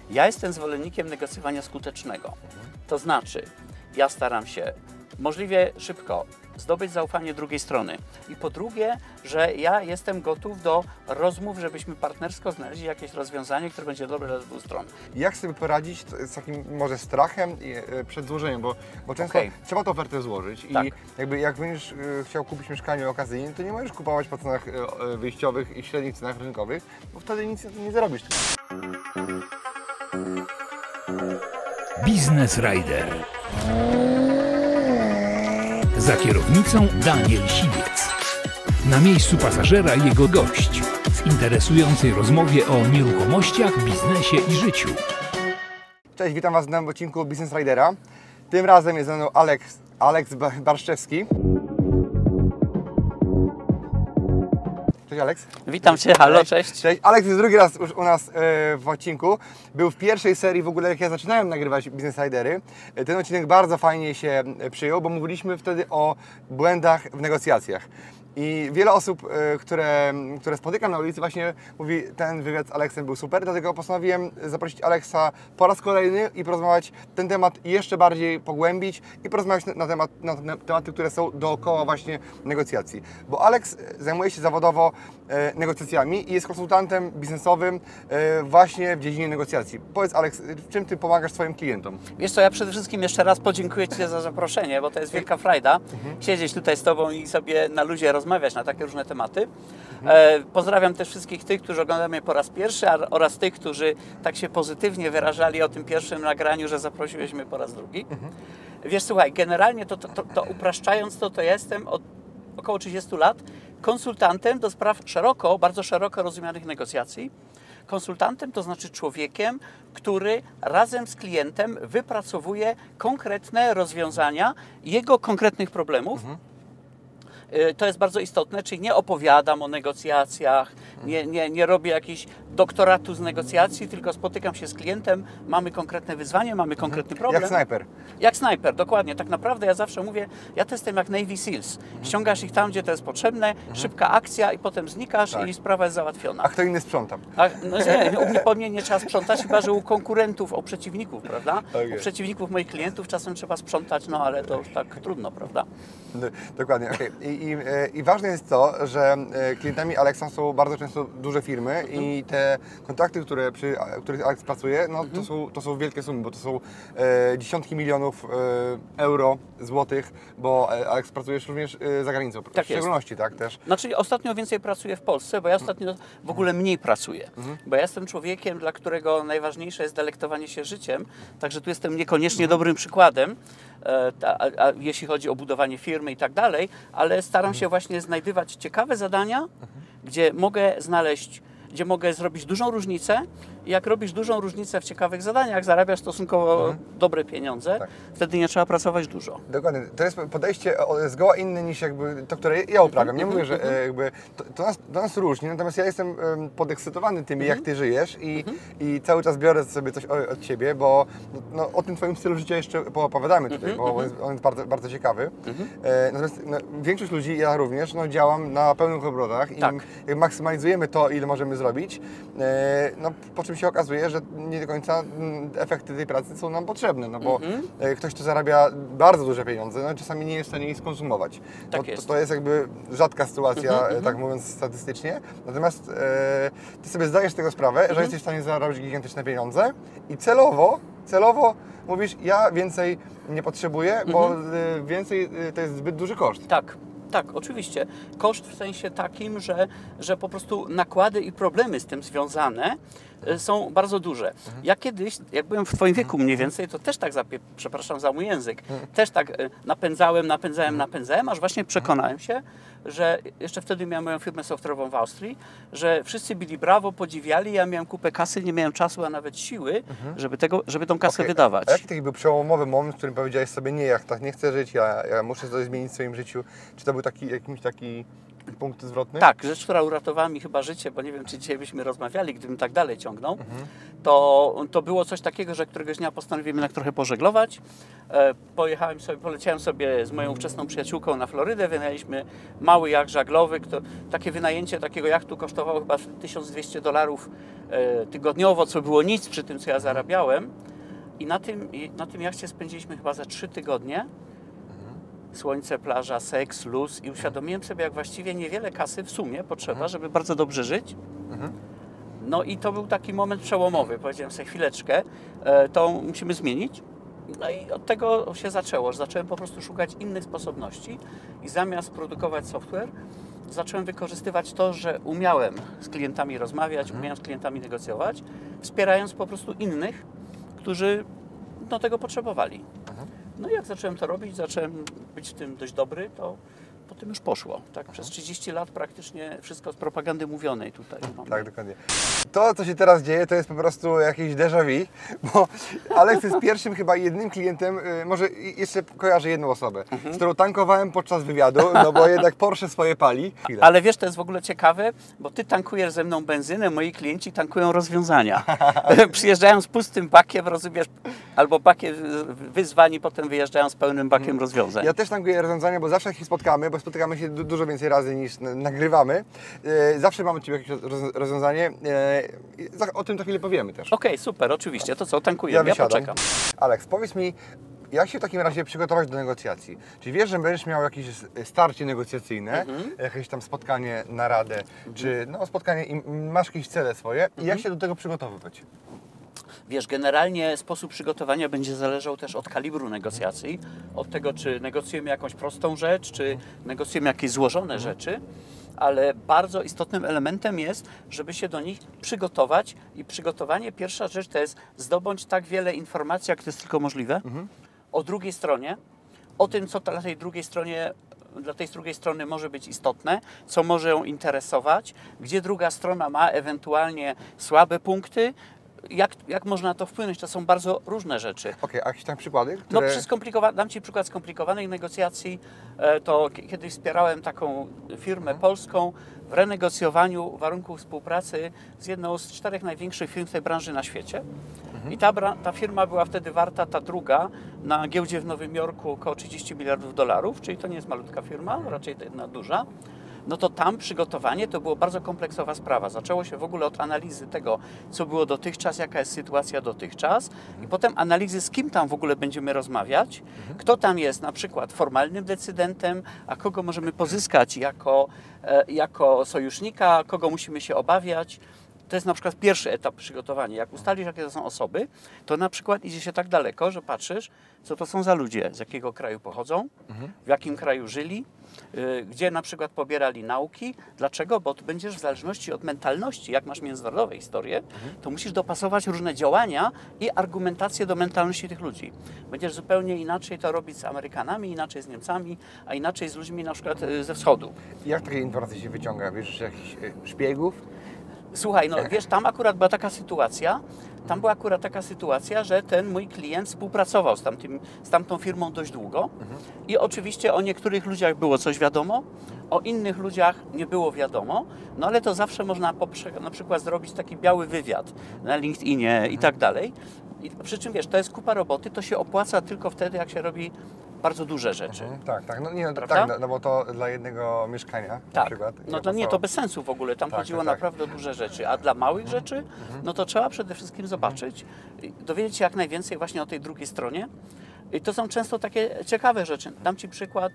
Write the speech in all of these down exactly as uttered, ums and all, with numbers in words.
Ja jestem zwolennikiem negocjowania skutecznego. To znaczy, ja staram się możliwie szybko zdobyć zaufanie drugiej strony. I po drugie, że ja jestem gotów do rozmów, żebyśmy partnersko znaleźli jakieś rozwiązanie, które będzie dobre dla dwóch stron. Jak sobie poradzić z takim może strachem przed złożeniem, bo, bo często okay. trzeba tę ofertę złożyć tak. i jakby jak będziesz chciał kupić mieszkanie okazyjnie, to nie możesz kupować po cenach wyjściowych i średnich cenach rynkowych, bo wtedy nic nie zarobisz. Business Rider. Za kierownicą Daniel Siwiec. Na miejscu pasażera jego gość w interesującej rozmowie o nieruchomościach, biznesie i życiu. Cześć, witam Was w nowym odcinku Business Ridera. Tym razem jest ze mną Aleks, Aleks Barszczewski. Cześć Aleks. Witam Cię, halo, cześć. Cześć. Aleks jest drugi raz już u nas w odcinku. Był w pierwszej serii w ogóle, jak ja zaczynałem nagrywać Business Ridery. Ten odcinek bardzo fajnie się przyjął, bo mówiliśmy wtedy o błędach w negocjacjach. I wiele osób, które, które spotykam na ulicy, właśnie mówi, ten wywiad z Aleksem był super, dlatego postanowiłem zaprosić Aleksa po raz kolejny i porozmawiać ten temat jeszcze bardziej pogłębić i porozmawiać na, temat, na tematy, które są dookoła właśnie negocjacji. Bo Aleks zajmuje się zawodowo e, negocjacjami i jest konsultantem biznesowym e, właśnie w dziedzinie negocjacji. Powiedz Aleks, czym Ty pomagasz swoim klientom? Wiesz co, ja przede wszystkim jeszcze raz podziękuję Ci za zaproszenie, bo to jest wielka frajda mhm. siedzieć tutaj z Tobą i sobie na luzie rozmawiać na takie różne tematy. Mhm. E, pozdrawiam też wszystkich tych, którzy oglądają mnie po raz pierwszy, a, oraz tych, którzy tak się pozytywnie wyrażali o tym pierwszym nagraniu, że zaprosiłeś mnie po raz drugi. Mhm. Wiesz, słuchaj, generalnie to, to, to, to upraszczając to, to ja jestem od około trzydziestu lat konsultantem do spraw szeroko, bardzo szeroko rozumianych negocjacji. Konsultantem to znaczy człowiekiem, który razem z klientem wypracowuje konkretne rozwiązania jego konkretnych problemów. Mhm. To jest bardzo istotne, czyli nie opowiadam o negocjacjach, nie, nie, nie robię jakichś doktoratu z negocjacji, tylko spotykam się z klientem, mamy konkretne wyzwanie, mamy konkretny problem. Jak snajper. Jak snajper, dokładnie. Tak naprawdę ja zawsze mówię, ja to jestem jak Navy Seals. Ściągasz ich tam, gdzie to jest potrzebne, szybka akcja i potem znikasz tak. i sprawa jest załatwiona. A kto inny sprząta? A, no nie, u mnie, po mnie nie trzeba sprzątać, chyba że u konkurentów, u przeciwników, prawda? Okay. U przeciwników moich klientów czasem trzeba sprzątać, no ale to już tak trudno, prawda? No, dokładnie, okay. I, i, I ważne jest to, że klientami Aleksa są bardzo często duże firmy mhm. i te kontrakty, które przy których Aleks pracuje, no mhm. to, są, to są wielkie sumy, bo to są e, dziesiątki milionów e, euro, złotych, bo Aleks pracujesz również e, za granicą, tak w szczególności, tak też? Znaczy ostatnio więcej pracuję w Polsce, bo ja ostatnio w ogóle mniej pracuję, mhm. bo ja jestem człowiekiem, dla którego najważniejsze jest delektowanie się życiem, także tu jestem niekoniecznie mhm. dobrym przykładem, A, a, a jeśli chodzi o budowanie firmy i tak dalej, ale staram się właśnie znajdywać ciekawe zadania, mhm. gdzie mogę znaleźć, gdzie mogę zrobić dużą różnicę. I jak robisz dużą różnicę w ciekawych zadaniach, zarabiasz stosunkowo mhm. dobre pieniądze, tak. wtedy nie trzeba pracować dużo. Dokładnie. To jest podejście zgoła inne niż jakby to, które ja uprawiam. Nie mówię, że jakby to, to, nas, to nas różni, natomiast ja jestem podekscytowany tym, jak Ty żyjesz i, i cały czas biorę sobie coś od Ciebie, bo no, o tym Twoim stylu życia jeszcze poopowiadamy tutaj, bo on jest, on jest bardzo, bardzo ciekawy. Natomiast no, większość ludzi, ja również, no, działam na pełnych obrotach i tak. maksymalizujemy to, ile możemy zrobić, no, po czym się okazuje, że nie do końca efekty tej pracy są nam potrzebne, no bo mm-hmm. ktoś, kto zarabia bardzo duże pieniądze, no czasami nie jest w stanie ich skonsumować. Tak to, jest. to jest jakby rzadka sytuacja, mm-hmm. tak mówiąc statystycznie, natomiast e, Ty sobie zdajesz z tego sprawę, mm-hmm. że jesteś w stanie zarobić gigantyczne pieniądze i celowo, celowo mówisz, ja więcej nie potrzebuję, mm-hmm. bo e, więcej e, to jest zbyt duży koszt. Tak. Tak, oczywiście. Koszt w sensie takim, że, że po prostu nakłady i problemy z tym związane są bardzo duże. Ja kiedyś, jak byłem w Twoim wieku mniej więcej, to też tak, zapie, przepraszam za mój język, też tak napędzałem, napędzałem, napędzałem, aż właśnie przekonałem się, że jeszcze wtedy miałem moją firmę software'ową w Austrii, że wszyscy bili brawo, podziwiali, ja miałem kupę kasy, nie miałem czasu, a nawet siły, żeby, tego, żeby tą kasę okay. wydawać. A jaki taki był przełomowy moment, w którym powiedziałeś sobie, nie, jak tak nie chcę żyć, ja, ja muszę coś zmienić w swoim życiu? Czy to był taki, jakiś taki punkt zwrotny? Tak, rzecz, która uratowała mi chyba życie, bo nie wiem, czy dzisiaj byśmy rozmawiali, gdybym tak dalej ciągnął, mhm. to, to było coś takiego, że któregoś dnia postanowiłem jednak trochę pożeglować. E, pojechałem sobie, poleciałem sobie z moją ówczesną przyjaciółką na Florydę, wynajęliśmy mały jacht żaglowy. Kto, takie wynajęcie takiego jachtu kosztowało chyba tysiąc dwieście dolarów e, tygodniowo, co było nic przy tym, co ja zarabiałem. I na tym, na tym jachcie spędziliśmy chyba za trzy tygodnie. Słońce, plaża, seks, luz i uświadomiłem sobie, jak właściwie niewiele kasy w sumie potrzeba, mhm. żeby bardzo dobrze żyć. Mhm. No i to był taki moment przełomowy. Powiedziałem sobie, chwileczkę, to musimy zmienić. No i od tego się zaczęło. Zacząłem po prostu szukać innych sposobności i zamiast produkować software, zacząłem wykorzystywać to, że umiałem z klientami rozmawiać, mhm. umiałem z klientami negocjować, wspierając po prostu innych, którzy no, tego potrzebowali. Mhm. No i jak zacząłem to robić, zacząłem być w tym dość dobry, to potem już poszło. Tak, przez trzydzieści lat praktycznie wszystko z propagandy mówionej tutaj. Mamy. Tak, dokładnie. To, co się teraz dzieje, to jest po prostu jakieś déjà vu, bo Alex jest pierwszym chyba jednym klientem, może jeszcze kojarzę jedną osobę, mhm. z którą tankowałem podczas wywiadu, no bo jednak Porsche swoje pali. Chwilę. Ale wiesz, to jest w ogóle ciekawe, bo ty tankujesz ze mną benzynę, moi klienci tankują rozwiązania. Przyjeżdżają z pustym bakiem, rozumiesz, albo bakiem wyzwani, potem wyjeżdżają z pełnym bakiem mhm. rozwiązań. Ja też tankuję rozwiązania, bo zawsze jak się spotkamy, bo spotykamy się du dużo więcej razy niż nagrywamy, e, zawsze mamy Ciebie jakieś roz rozwiązanie. E, o tym za chwilę powiemy też. Okej, okay, super, oczywiście. To co, tankujemy? Ja, ja poczekam. Alex, powiedz mi, jak się w takim razie przygotować do negocjacji? Czy wiesz, że będziesz miał jakieś starcie negocjacyjne, mhm. jakieś tam spotkanie, naradę, mhm. czy no, spotkanie i masz jakieś cele swoje mhm. i jak się do tego przygotowywać? Wiesz, generalnie sposób przygotowania będzie zależał też od kalibru negocjacji, od tego, czy negocjujemy jakąś prostą rzecz, czy negocjujemy jakieś złożone rzeczy, ale bardzo istotnym elementem jest, żeby się do nich przygotować i przygotowanie, pierwsza rzecz to jest zdobądź tak wiele informacji, jak to jest tylko możliwe, mhm. o drugiej stronie, o tym, co dla tej drugiej stronie dla tej drugiej strony może być istotne, co może ją interesować, gdzie druga strona ma ewentualnie słabe punkty, Jak, jak można na to wpłynąć? To są bardzo różne rzeczy. Okej, okay, a jakieś tam przykłady? Które... No przy skomplikowa... Dam Ci przykład skomplikowanej negocjacji. To kiedyś wspierałem taką firmę mhm. polską w renegocjowaniu warunków współpracy z jedną z czterech największych firm w tej branży na świecie. Mhm. I ta, ta firma była wtedy warta, ta druga, na giełdzie w Nowym Jorku około trzydzieści miliardów dolarów, czyli to nie jest malutka firma, mhm. raczej to jedna duża. No to tam przygotowanie to było bardzo kompleksowa sprawa. Zaczęło się w ogóle od analizy tego, co było dotychczas, jaka jest sytuacja dotychczas i potem analizy, z kim tam w ogóle będziemy rozmawiać, kto tam jest na przykład formalnym decydentem, a kogo możemy pozyskać jako, jako sojusznika, kogo musimy się obawiać. To jest na przykład pierwszy etap przygotowania. Jak ustalisz, jakie to są osoby, to na przykład idzie się tak daleko, że patrzysz, co to są za ludzie, z jakiego kraju pochodzą, mhm. w jakim kraju żyli, yy, gdzie na przykład pobierali nauki. Dlaczego? Bo tu będziesz w zależności od mentalności, jak masz międzynarodowe historie, mhm. to musisz dopasować różne działania i argumentacje do mentalności tych ludzi. Będziesz zupełnie inaczej to robić z Amerykanami, inaczej z Niemcami, a inaczej z ludźmi na przykład ze wschodu. Jak takie informacje się wyciąga? Wiesz, jakichś szpiegów? Słuchaj, no wiesz, tam akurat była taka sytuacja, tam była akurat taka sytuacja, że ten mój klient współpracował z, tamtym, z tamtą firmą dość długo mhm. i oczywiście o niektórych ludziach było coś wiadomo, o innych ludziach nie było wiadomo, no ale to zawsze można na przykład zrobić taki biały wywiad na LinkedInie mhm. i tak dalej. I przy czym wiesz, to jest kupa roboty, to się opłaca tylko wtedy, jak się robi bardzo duże rzeczy. Mhm, tak, tak, no, nie, no, tak no, no bo to dla jednego mieszkania tak. na przykład. No to nie, to bez sensu w ogóle, tam tak, chodziło tak, tak. naprawdę o duże rzeczy, a dla małych mhm. rzeczy, mhm. no to trzeba przede wszystkim zobaczyć, mhm. dowiedzieć się jak najwięcej właśnie o tej drugiej stronie. I to są często takie ciekawe rzeczy. Dam Ci przykład,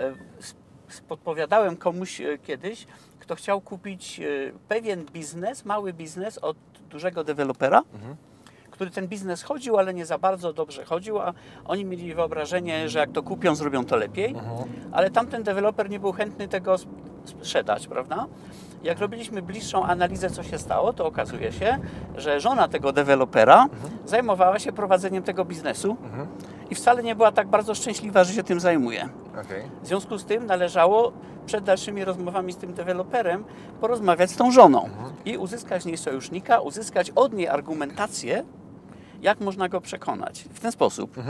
podpowiadałem komuś kiedyś, kto chciał kupić pewien biznes, mały biznes od dużego dewelopera, mhm. który ten biznes chodził, ale nie za bardzo dobrze chodził, a oni mieli wyobrażenie, że jak to kupią, zrobią to lepiej, uh-huh. ale tamten deweloper nie był chętny tego sprzedać, prawda? Jak robiliśmy bliższą analizę, co się stało, to okazuje się, że żona tego dewelopera uh-huh. zajmowała się prowadzeniem tego biznesu uh-huh. i wcale nie była tak bardzo szczęśliwa, że się tym zajmuje. Okay. W związku z tym należało przed dalszymi rozmowami z tym deweloperem porozmawiać z tą żoną uh-huh. i uzyskać z niej sojusznika, uzyskać od niej argumentację, jak można go przekonać. W ten sposób. Mhm.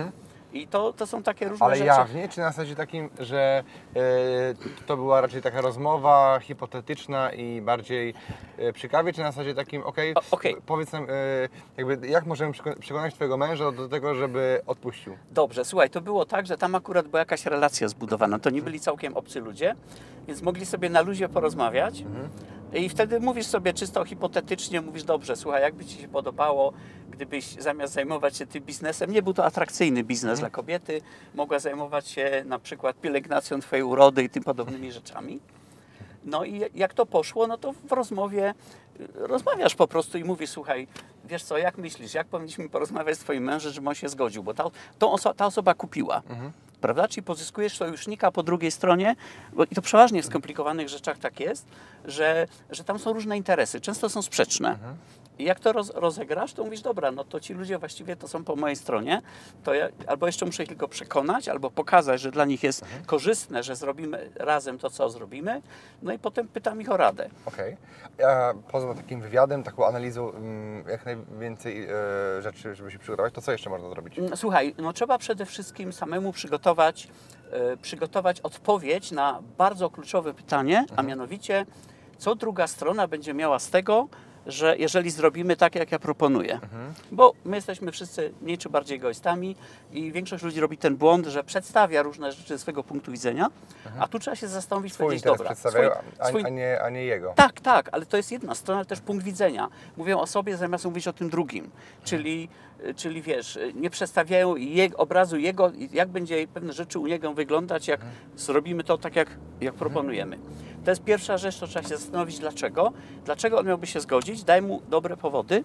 I to, to są takie różne Ale rzeczy. jawnie, czy na zasadzie takim, że e, to była raczej taka rozmowa hipotetyczna i bardziej e, przy kawie, czy na zasadzie takim, okej, O, okej. powiedz nam, e, jakby jak możemy przeko- przekonać Twojego męża do tego, żeby odpuścił? Dobrze, słuchaj, to było tak, że tam akurat była jakaś relacja zbudowana. To nie byli całkiem obcy ludzie, więc mogli sobie na luzie porozmawiać. Mhm. I wtedy mówisz sobie czysto hipotetycznie, mówisz, dobrze, słuchaj, jakby Ci się podobało, gdybyś zamiast zajmować się tym biznesem, nie był to atrakcyjny biznes dla kobiety, mogła zajmować się na przykład pielęgnacją Twojej urody i tym podobnymi rzeczami. No i jak to poszło, no to w rozmowie rozmawiasz po prostu i mówisz, słuchaj, wiesz co, jak myślisz, jak powinniśmy porozmawiać z Twoim mężem, żeby on się zgodził, bo ta, tą oso ta osoba kupiła. Mhm. Prawda? Czyli pozyskujesz sojusznika po drugiej stronie, bo i to przeważnie w skomplikowanych rzeczach tak jest, że, że tam są różne interesy, często są sprzeczne. Mhm. I jak to roz, rozegrasz, to mówisz, dobra, no to ci ludzie właściwie to są po mojej stronie, to ja albo jeszcze muszę ich tylko przekonać, albo pokazać, że dla nich jest Mhm. korzystne, że zrobimy razem to, co zrobimy, no i potem pytam ich o radę. Okej. Ja poza takim wywiadem, taką analizą, mm, jak najwięcej e, rzeczy, żeby się przygotować, to co jeszcze można zrobić? Słuchaj, no trzeba przede wszystkim samemu przygotować, e, przygotować odpowiedź na bardzo kluczowe pytanie, a mianowicie, co druga strona będzie miała z tego, że jeżeli zrobimy tak, jak ja proponuję. Mhm. Bo my jesteśmy wszyscy mniej czy bardziej egoistami i większość ludzi robi ten błąd, że przedstawia różne rzeczy ze swojego punktu widzenia, a tu trzeba się zastanowić i Swój powiedzieć, interes dobra, przedstawiają, swój- a, swój- a, nie, a nie jego. tak, tak, ale to jest jedna strona, ale też punkt widzenia. Mówią o sobie zamiast mówić o tym drugim. Czyli, czyli wiesz, nie przedstawiają je, obrazu jego, jak będzie pewne rzeczy u niego wyglądać, jak zrobimy to tak, jak, jak proponujemy. To jest pierwsza rzecz, to trzeba się zastanowić dlaczego. Dlaczego on miałby się zgodzić? Daj mu dobre powody.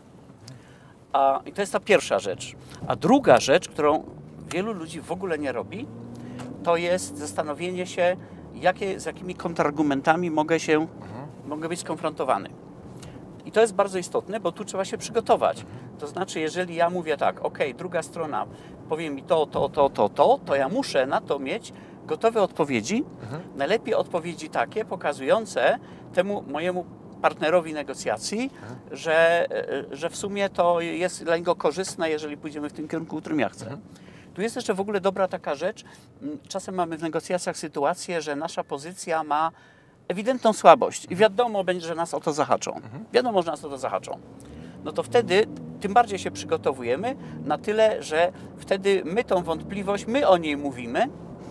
A, I to jest ta pierwsza rzecz. A druga rzecz, którą wielu ludzi w ogóle nie robi, to jest zastanowienie się, jakie, z jakimi kontrargumentami mogę się, mogę być skonfrontowany. I to jest bardzo istotne, bo tu trzeba się przygotować. To znaczy, jeżeli ja mówię tak, ok, druga strona powie mi to, to, to, to, to, to ja muszę na to mieć gotowe odpowiedzi. Najlepiej odpowiedzi takie, pokazujące temu mojemu partnerowi negocjacji, że, że w sumie to jest dla niego korzystne, jeżeli pójdziemy w tym kierunku, w którym ja chcę. Tu jest jeszcze w ogóle dobra taka rzecz. Czasem mamy w negocjacjach sytuację, że nasza pozycja ma ewidentną słabość i wiadomo będzie, że nas o to zahaczą. Wiadomo, że nas o to zahaczą. No to wtedy tym bardziej się przygotowujemy na tyle, że wtedy my tą wątpliwość, my o niej mówimy,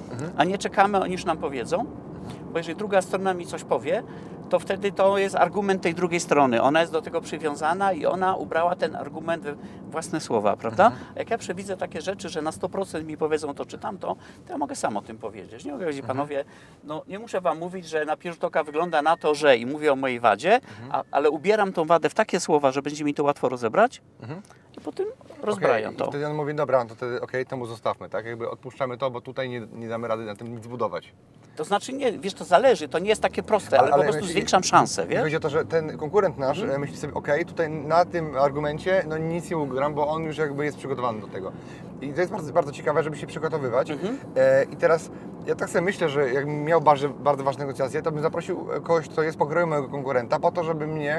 a nie czekamy, oni już nam powiedzą. Bo jeżeli druga strona mi coś powie, to wtedy to jest argument tej drugiej strony. Ona jest do tego przywiązana i ona ubrała ten argument we własne słowa, prawda? A jak ja przewidzę takie rzeczy, że na sto procent mi powiedzą to czy tamto, to ja mogę sam o tym powiedzieć. Nie mogę powiedzieć, panowie, no nie muszę wam mówić, że na pierwszy rzut oka wygląda na to, że i mówię o mojej wadzie, a, ale ubieram tą wadę w takie słowa, że będzie mi to łatwo rozebrać i potem rozbrają Okej, to. I wtedy on mówi, dobra, to wtedy okej, temu zostawmy, tak? Jakby odpuszczamy to, bo tutaj nie, nie damy rady na tym nic zbudować. To znaczy nie, wiesz, to zależy, to nie jest takie proste, ale, Ale- po ale prostu myśli- zwiększam szanse, wiesz? Chodzi o to, że ten konkurent nasz Mhm. e, myśli sobie, okej, tutaj na tym argumencie no nic nie ugram, bo on już jakby jest przygotowany do tego. I to jest bardzo, bardzo ciekawe, żeby się przygotowywać. Mhm. E, I teraz ja tak sobie myślę, że jakbym miał bardzo, bardzo ważne negocjacje, to bym zaprosił kogoś, kto jest pokroju mojego konkurenta, po to, żeby mnie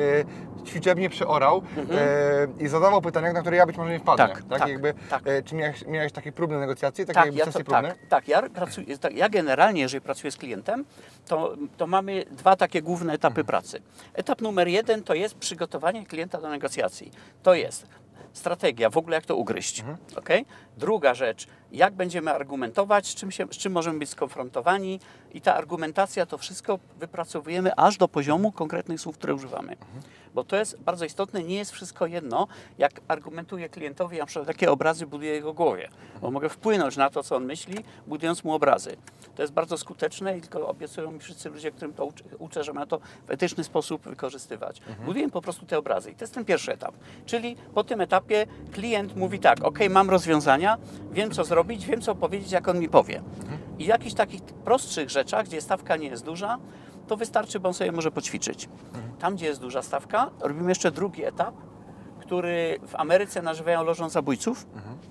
e, ćwiczebnie przeorał Mhm. e, i zadawał pytania, na które ja być może nie wpadnę. Tak, tak, Jakby, tak. E, czy miałeś, miałeś takie próbne negocjacje, takie Tak, jakby ja, to, sesje próbne? tak, tak, ja pracuję, tak, ja generalnie, jeżeli pracuję z klientem, to, to mamy dwa takie główne etapy pracy. Etap numer jeden to jest przygotowanie klienta do negocjacji. To jest strategia, w ogóle jak to ugryźć. Okay? Druga rzecz, jak będziemy argumentować, z czym, się, z czym możemy być skonfrontowani i ta argumentacja, to wszystko wypracowujemy aż do poziomu konkretnych słów, które używamy. Bo to jest bardzo istotne, nie jest wszystko jedno, jak argumentuję klientowi, na przykład jakie obrazy buduję jego głowie. Bo mogę wpłynąć na to, co on myśli, budując mu obrazy. To jest bardzo skuteczne i tylko obiecują mi wszyscy ludzie, którym to uczę, uczę że ma to w etyczny sposób wykorzystywać. Buduję po prostu te obrazy i to jest ten pierwszy etap. Czyli po tym etapie klient mówi tak, ok, mam rozwiązania, wiem co zrobić, wiem co powiedzieć, jak on mi powie. I w jakichś takich prostszych rzeczach, gdzie stawka nie jest duża, to wystarczy, bo on sobie może poćwiczyć. Tam, gdzie jest duża stawka, robimy jeszcze drugi etap, który w Ameryce nazywają lożą zabójców.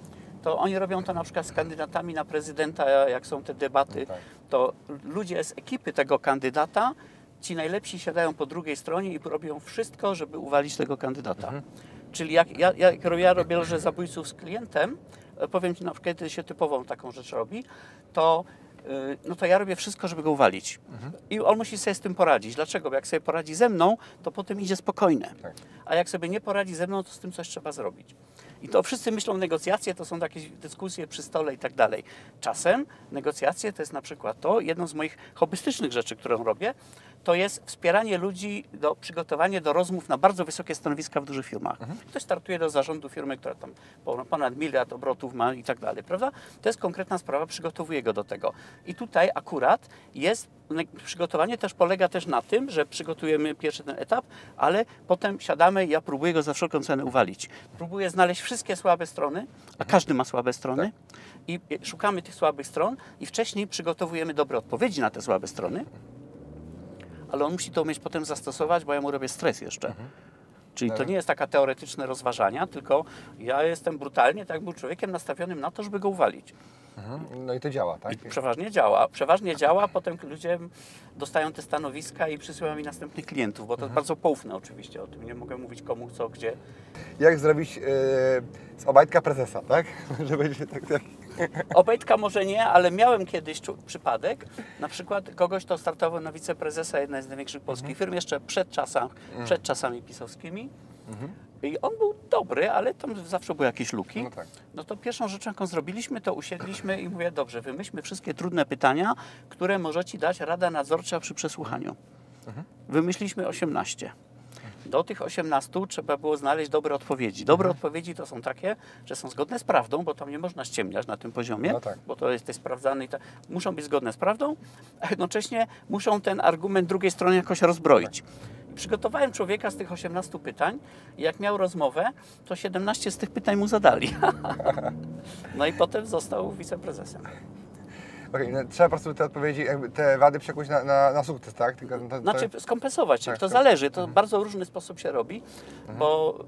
To oni robią to na przykład z kandydatami na prezydenta, jak są te debaty, tak. to ludzie z ekipy tego kandydata, ci najlepsi siadają po drugiej stronie i robią wszystko, żeby uwalić tego kandydata. Czyli jak ja, jak ja robię lożę zabójców z klientem, powiem Ci na przykład, kiedy się typową taką rzecz robi, to no to ja robię wszystko, żeby go uwalić. Mhm. I on musi sobie z tym poradzić. Dlaczego? Bo jak sobie poradzi ze mną, to potem idzie spokojne. Tak. A jak sobie nie poradzi ze mną, to z tym coś trzeba zrobić. I to wszyscy myślą, negocjacje to są takie dyskusje przy stole i tak dalej. Czasem negocjacje to jest na przykład to, jedną z moich hobbystycznych rzeczy, którą robię, to jest wspieranie ludzi, do przygotowanie do rozmów na bardzo wysokie stanowiska w dużych firmach. Mhm. Ktoś startuje do zarządu firmy, która tam ponad miliard obrotów ma i tak dalej, prawda? To jest konkretna sprawa, przygotowuję go do tego. I tutaj akurat jest, przygotowanie też polega też na tym, że przygotujemy pierwszy ten etap, ale potem siadamy i ja próbuję go za wszelką cenę uwalić. Próbuję znaleźć wszystkie słabe strony, a każdy ma słabe strony. Tak. I szukamy tych słabych stron i wcześniej przygotowujemy dobre odpowiedzi na te słabe strony, ale on musi to umieć potem zastosować, bo ja mu robię stres jeszcze. Mhm. Czyli to nie jest taka teoretyczne rozważania, tylko ja jestem brutalnie, tak był człowiekiem nastawionym na to, żeby go uwalić. Mhm. No i to działa, tak? I przeważnie działa. Przeważnie działa, potem ludzie dostają te stanowiska i przysyłają mi następnych klientów, bo to mhm. jest bardzo poufne oczywiście, o tym nie mogę mówić komu, co, gdzie. Jak zrobić yy, z Obajtka prezesa, tak? Że będzie tak, tak. Obajtka może nie, ale miałem kiedyś przypadek, na przykład kogoś, kto startował na wiceprezesa jednej z największych polskich mhm. firm, jeszcze przed, czasach, mhm. przed czasami pisowskimi. Mhm. I on był dobry, ale tam zawsze były jakieś luki. No, tak. No to pierwszą rzeczą, jaką zrobiliśmy, to usiedliśmy i mówię, dobrze, wymyślmy wszystkie trudne pytania, które może Ci dać Rada Nadzorcza przy przesłuchaniu. Mhm. Wymyśliliśmy osiemnaście. Do tych osiemnastu trzeba było znaleźć dobre odpowiedzi. Dobre mhm. odpowiedzi to są takie, że są zgodne z prawdą, bo tam nie można ściemniać na tym poziomie, no tak. bo to jest sprawdzane i ta... muszą być zgodne z prawdą, a jednocześnie muszą ten argument drugiej strony jakoś rozbroić. Tak. Przygotowałem człowieka z tych osiemnastu pytań i jak miał rozmowę, to siedemnaście z tych pytań mu zadali. No i potem został wiceprezesem. Okay, no, trzeba po prostu te odpowiedzi, jakby te wady przekuć na, na, na sukces, tak? Tylko to, to... Znaczy skompensować, tak, to zależy, to w bardzo różny sposób się robi, mhm. bo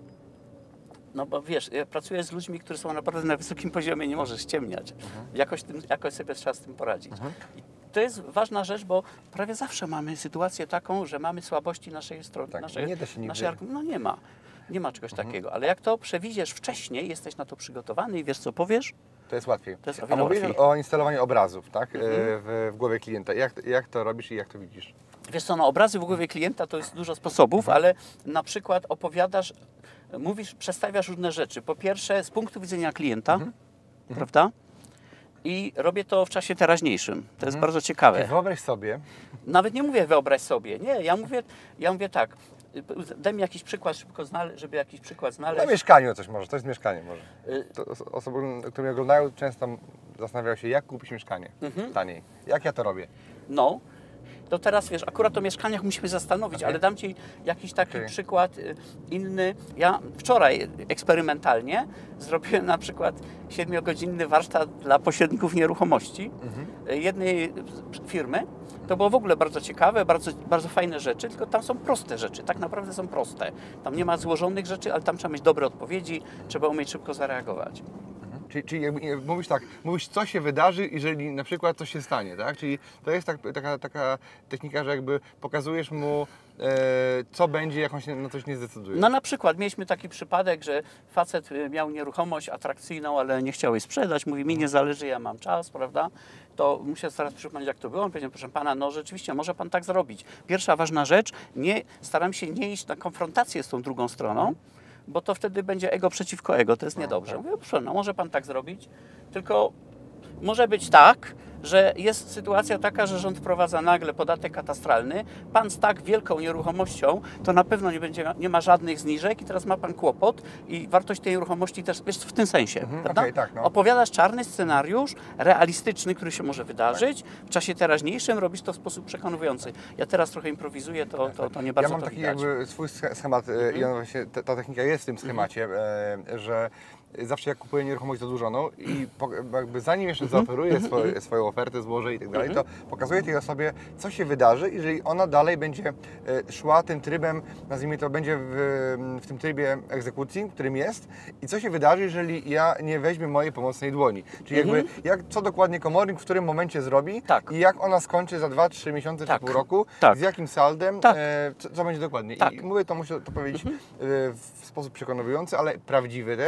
no bo wiesz, ja pracuję z ludźmi, którzy są naprawdę na wysokim poziomie, nie możesz ściemniać. Mhm. Jakoś, tym, jakoś sobie trzeba z tym poradzić. Mhm. I to jest ważna rzecz, bo prawie zawsze mamy sytuację taką, że mamy słabości naszej strony. Tak, naszej, nie da się naszej, no nie ma. Nie ma czegoś mhm. takiego, ale jak to przewidziesz wcześniej, jesteś na to przygotowany i wiesz, co powiesz, to jest łatwiej. To jest A mówisz o instalowaniu obrazów, tak? Mhm. w, w głowie klienta. Jak, jak to robisz i jak to widzisz? Wiesz co, no obrazy w głowie klienta to jest dużo sposobów, mhm. ale na przykład opowiadasz, mówisz, przedstawiasz różne rzeczy. Po pierwsze z punktu widzenia klienta, mhm. prawda? I robię to w czasie teraźniejszym. To mhm. jest bardzo ciekawe. Wyobraź sobie. Nawet nie mówię wyobraź sobie. Nie, ja mówię, ja mówię tak. Daj mi jakiś przykład, szybko znaleźć, żeby jakiś przykład znaleźć. Na mieszkaniu coś może, to jest mieszkanie może. To osoby, które mnie oglądają, często zastanawiają się, jak kupić mieszkanie mhm. taniej. Jak ja to robię? No, to teraz wiesz, akurat o mieszkaniach musimy zastanowić, okay. ale dam Ci jakiś taki okay. przykład inny. Ja wczoraj eksperymentalnie zrobiłem na przykład siedmiogodzinny warsztat dla pośredników nieruchomości mhm. jednej firmy. To było w ogóle bardzo ciekawe, bardzo, bardzo fajne rzeczy, tylko tam są proste rzeczy, tak naprawdę są proste. Tam nie ma złożonych rzeczy, ale tam trzeba mieć dobre odpowiedzi, trzeba umieć szybko zareagować. Czyli, czyli jakby, mówisz tak, mówisz co się wydarzy, jeżeli na przykład coś się stanie, tak? Czyli to jest tak, taka, taka technika, że jakby pokazujesz mu, e, co będzie, jak on się na coś nie zdecyduje. No na przykład mieliśmy taki przypadek, że facet miał nieruchomość atrakcyjną, ale nie chciał jej sprzedać, mówi mi nie zależy, ja mam czas, prawda? To muszę zaraz przypomnieć, jak to było. On powiedział, proszę pana, no rzeczywiście może pan tak zrobić. Pierwsza ważna rzecz, nie, staram się nie iść na konfrontację z tą drugą stroną, bo to wtedy będzie ego przeciwko ego, to jest niedobrze. Mówię, proszę, no może pan tak zrobić, tylko może być tak, że jest sytuacja taka, że rząd wprowadza nagle podatek katastralny, pan z tak wielką nieruchomością, to na pewno nie, będzie, nie ma żadnych zniżek i teraz ma pan kłopot i wartość tej nieruchomości też jest w tym sensie. Mhm, prawda? Okay, tak, no. Opowiadasz czarny scenariusz, realistyczny, który się może wydarzyć, tak. w czasie teraźniejszym robisz to w sposób przekonujący. Ja teraz trochę improwizuję, to, to, to nie bardzo Ja mam to taki widać. jakby swój schemat mhm. i on właśnie, ta, ta technika jest w tym schemacie, mhm. że zawsze jak kupuję nieruchomość zadłużoną i po, jakby zanim jeszcze zaoferuję swoje, swoją ofertę, złożę i tak dalej, to pokazuję tej osobie, co się wydarzy, jeżeli ona dalej będzie szła tym trybem, nazwijmy to, będzie w, w tym trybie egzekucji, w którym jest i co się wydarzy, jeżeli ja nie weźmie mojej pomocnej dłoni. Czyli jakby, jak, co dokładnie komornik w którym momencie zrobi tak. i jak ona skończy za dwa trzy miesiące tak. czy pół roku, tak. z jakim saldem, tak. e, co, co będzie dokładnie. Tak. I mówię to, muszę to powiedzieć mhm. w sposób przekonujący, ale prawdziwy też. Tak.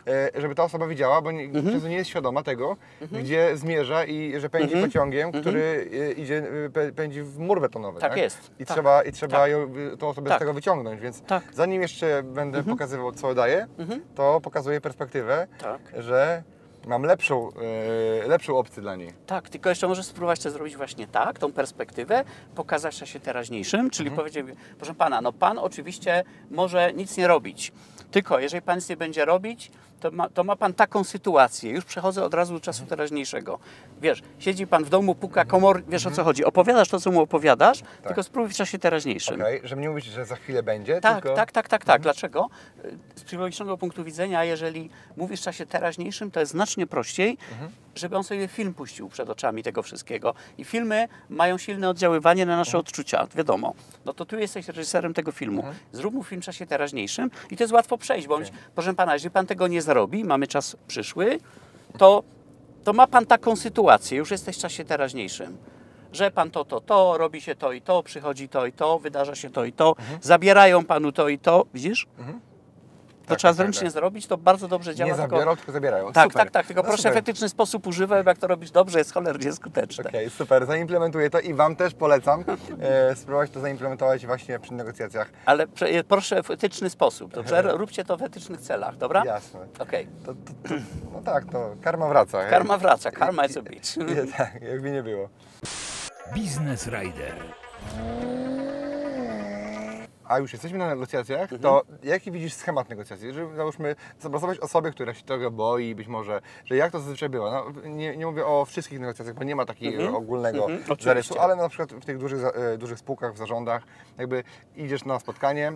e, żeby ta osoba wiedziała, bo nie, Mhm. często nie jest świadoma tego, gdzie zmierza i że pędzi Mhm. pociągiem, który e, idzie, e, pę- pędzi w mur betonowy. Tak Tak, jest. I Tak. trzeba, i trzeba Tak. ją, tą osobę Tak. z tego wyciągnąć, więc Tak. zanim jeszcze będę Mhm. pokazywał, co daję, Mhm. to pokazuję perspektywę, Tak. że mam lepszą, e, lepszą opcję dla niej. Tak, tylko jeszcze możesz spróbować to zrobić właśnie tak, tą perspektywę, pokazać w czasie teraźniejszym, czyli Mhm. powiedzieć, proszę Pana, no Pan oczywiście może nic nie robić, tylko jeżeli Pan nic nie będzie robić, to ma, to ma Pan taką sytuację, już przechodzę od razu do czasu Mhm. teraźniejszego. Wiesz, siedzi Pan w domu, puka komor, wiesz o co chodzi, opowiadasz to, co mu opowiadasz, tylko spróbuj w czasie teraźniejszym. Okay? Żeby nie mówić, że za chwilę będzie, Tak, tylko... tak, tak, tak, tak. Dlaczego? Z psychologicznego punktu widzenia, jeżeli mówisz w czasie teraźniejszym, to jest znacznie prościej, żeby on sobie film puścił przed oczami tego wszystkiego. I filmy mają silne oddziaływanie na nasze odczucia, wiadomo. No to tu jesteś reżyserem tego filmu. Zrób mu film w czasie teraźniejszym i to jest łatwo przejść, bądź, proszę Pana, jeżeli Pan tego nie zrobi, mamy czas przyszły, to, to ma Pan taką sytuację, już jesteś w czasie teraźniejszym. Że pan to, to, to, robi się to i to, przychodzi to i to, wydarza się to i to, zabierają panu to i to, widzisz? To Tak, trzeba tak, zręcznie tak. zrobić, to bardzo dobrze działa. Nie tylko- zabiorą, tylko zabierają. Tak, Super. tak, tak, tylko No proszę super. w efektyczny sposób używaj, bo jak to robisz dobrze, jest cholernie skuteczne. Okej, super, zaimplementuję to i Wam też polecam e, spróbować to zaimplementować właśnie przy negocjacjach. Ale prze- proszę w etyczny sposób, dobrze? Róbcie to w etycznych celach, dobra? Jasne. Okej. To, to, to, no tak, to karma wraca. nie? Karma wraca, karma is a bitch. Nie, tak, jakby nie było. Biznes Rider. A już jesteśmy na negocjacjach, to jaki widzisz schemat negocjacji? Że załóżmy, zobrazować osobę, która się tego boi, być może, że jak to zazwyczaj bywa. No, nie, nie mówię o wszystkich negocjacjach, bo nie ma takiego ogólnego Mhm, oczywiście. zarysu, ale na przykład w tych dużych, za- e, dużych spółkach, w zarządach, jakby idziesz na spotkanie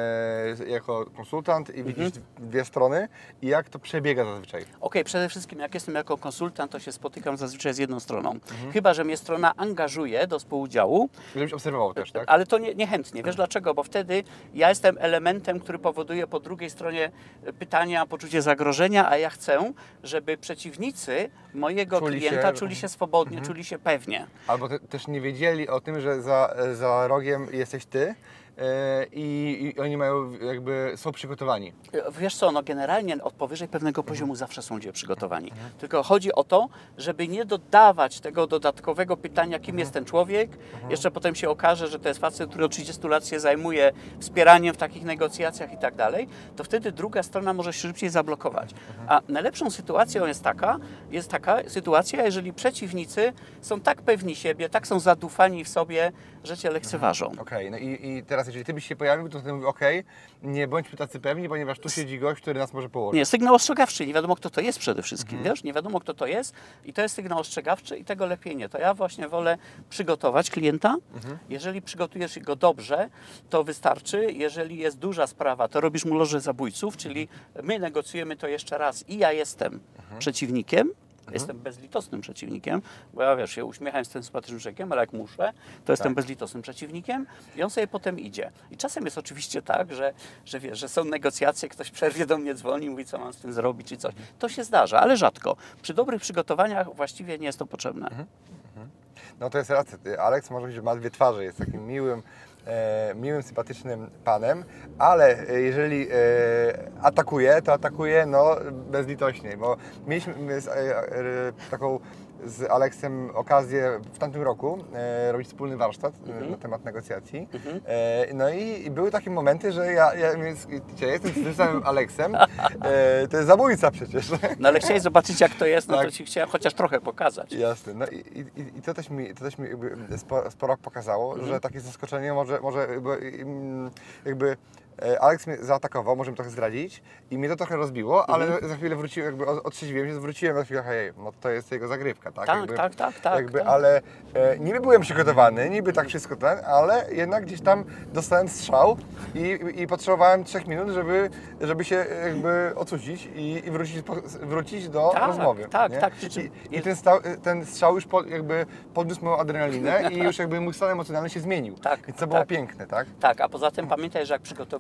e, jako konsultant i widzisz dwie strony i jak to przebiega zazwyczaj. Okej, przede wszystkim jak jestem jako konsultant, to się spotykam zazwyczaj z jedną stroną. Chyba że mnie strona angażuje do współudziału, Żebyś obserwował też, tak? ale to nie, niechętnie. Wiesz dlaczego? Bo wtedy ja jestem elementem, który powoduje po drugiej stronie pytania, poczucie zagrożenia, a ja chcę, żeby przeciwnicy mojego Czuli klienta się- czuli się swobodnie, czuli się pewnie. Albo te, też nie wiedzieli o tym, że za, za rogiem jesteś ty e, i, i oni mają jakby, są przygotowani. Wiesz co, no generalnie od powyżej pewnego poziomu zawsze są ludzie przygotowani. Tylko chodzi o to, żeby nie dodawać tego dodatkowego pytania, kim jest ten człowiek. Jeszcze potem się okaże, że to jest facet, który od trzydziestu lat się zajmuje wspieraniem w takich negocjacjach i tak dalej, to wtedy druga strona może się szybciej zablokować. A najlepszą sytuacją jest taka, jest taka sytuacja, jeżeli przeciwnicy są tak pewni siebie, tak są zadufani w sobie, że cię lekceważą. Okej, no i, i teraz jeżeli ty byś się pojawił, to wtedy mówię, okej, nie bądźmy tacy pewni, ponieważ tu siedzi gość, który nas może położyć. Nie, sygnał ostrzegawczy, nie wiadomo kto to jest przede wszystkim, wiesz, nie wiadomo kto to jest i to jest sygnał ostrzegawczy i tego lepiej nie. To ja właśnie wolę przygotować klienta, jeżeli przygotujesz go dobrze, to wystarczy, jeżeli jest duża sprawa, to robisz mu lożę zabójców, czyli my negocjujemy to jeszcze raz i ja jestem przeciwnikiem, jestem bezlitosnym przeciwnikiem, bo ja wiesz, się uśmiecham, jestem sympatycznym człowiekiem, ale jak muszę, to jestem bezlitosnym przeciwnikiem i on sobie potem idzie. I czasem jest oczywiście tak, że, że wiesz, że są negocjacje, ktoś przerwie do mnie dzwoni, mówi, co mam z tym zrobić, czy coś. To się zdarza, ale rzadko. Przy dobrych przygotowaniach właściwie nie jest to potrzebne. No to jest racja, ty, Aleks może być, że ma dwie twarze, jest takim miłym, e, miłym, sympatycznym panem, ale e, jeżeli e, atakuje, to atakuje no bezlitośnie, bo mieliśmy my z, e, e, taką z Aleksem okazję w tamtym roku e, robić wspólny warsztat e, na temat negocjacji. E, no i, i były takie momenty, że ja, ja, więc, ja jestem z tym samym Aleksem, e, to jest zabójca przecież. No ale chciałeś zobaczyć, jak to jest, no to Tak. ci chciałem chociaż trochę pokazać. Jasne. No i, i, i to też mi, to też mi jakby sporo, sporo pokazało, Mhm. że takie zaskoczenie może, może jakby, mm, jakby e, Aleks mnie zaatakował, możemy trochę zdradzić i mnie to trochę rozbiło, ale Mhm. za chwilę wróciłem, jakby od- otrzeźwiłem się, zwróciłem na chwilę, hej, no to jest jego zagrywka, tak? Tak, jakby, tak, tak, tak, Jakby, tak. ale e, niby byłem przygotowany, niby tak wszystko ten, ale jednak gdzieś tam dostałem strzał i, i potrzebowałem trzech minut, żeby, żeby się jakby ocucić i, i wrócić, po- wrócić do Tak, rozmowy. tak, nie? tak, przy czym I, i jest- ten, stał, ten strzał już po, jakby podniósł moją adrenalinę i już jakby mój stan emocjonalny się zmienił. Tak, I co było tak. piękne, tak? Tak, a poza tym pamiętaj, że jak przygotowujesz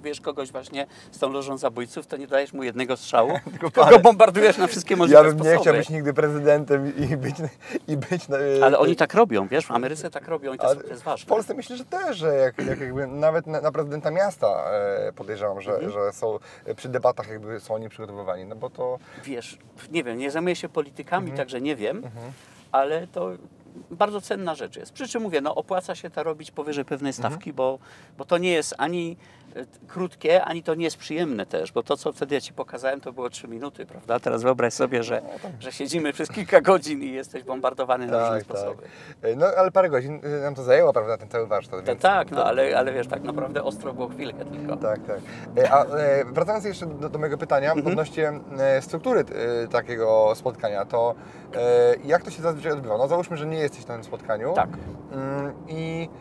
atakujesz kogoś właśnie z tą lożą zabójców, to nie dajesz mu jednego strzału, tylko parę. go bombardujesz na wszystkie możliwe Ja bym sposoby. nie chciał być nigdy prezydentem i być... I być na, Ale oni tak robią, wiesz, w Ameryce tak robią i to, jest, to jest ważne. W Polsce myślę, że też, że jak, jak jakby nawet na, na prezydenta miasta e, podejrzewam, że, Mhm. że są przy debatach jakby są oni przygotowywani, no bo to... Wiesz, nie wiem, nie zajmuję się politykami, Mhm. także nie wiem, ale to bardzo cenna rzecz jest. Przy czym mówię, no opłaca się to robić powyżej pewnej Mhm. stawki, bo, bo to nie jest ani e, krótkie, ani to nie jest przyjemne też, bo to, co wtedy ja Ci pokazałem, to było trzy minuty, prawda? Teraz wyobraź sobie, że, że siedzimy przez kilka godzin i jesteś bombardowany na różne sposoby. E, No ale parę godzin e, nam to zajęło, prawda, ten cały warsztat. To, Więc tak, no ale, ale wiesz, tak naprawdę ostro było chwilkę tylko. Tak, tak. E, A e, wracając jeszcze do, do mojego pytania Mhm. odnośnie e, struktury e, takiego spotkania, to e, jak to się zazwyczaj odbywa? No załóżmy, że nie jesteś na tym spotkaniu. Tak. Mm, I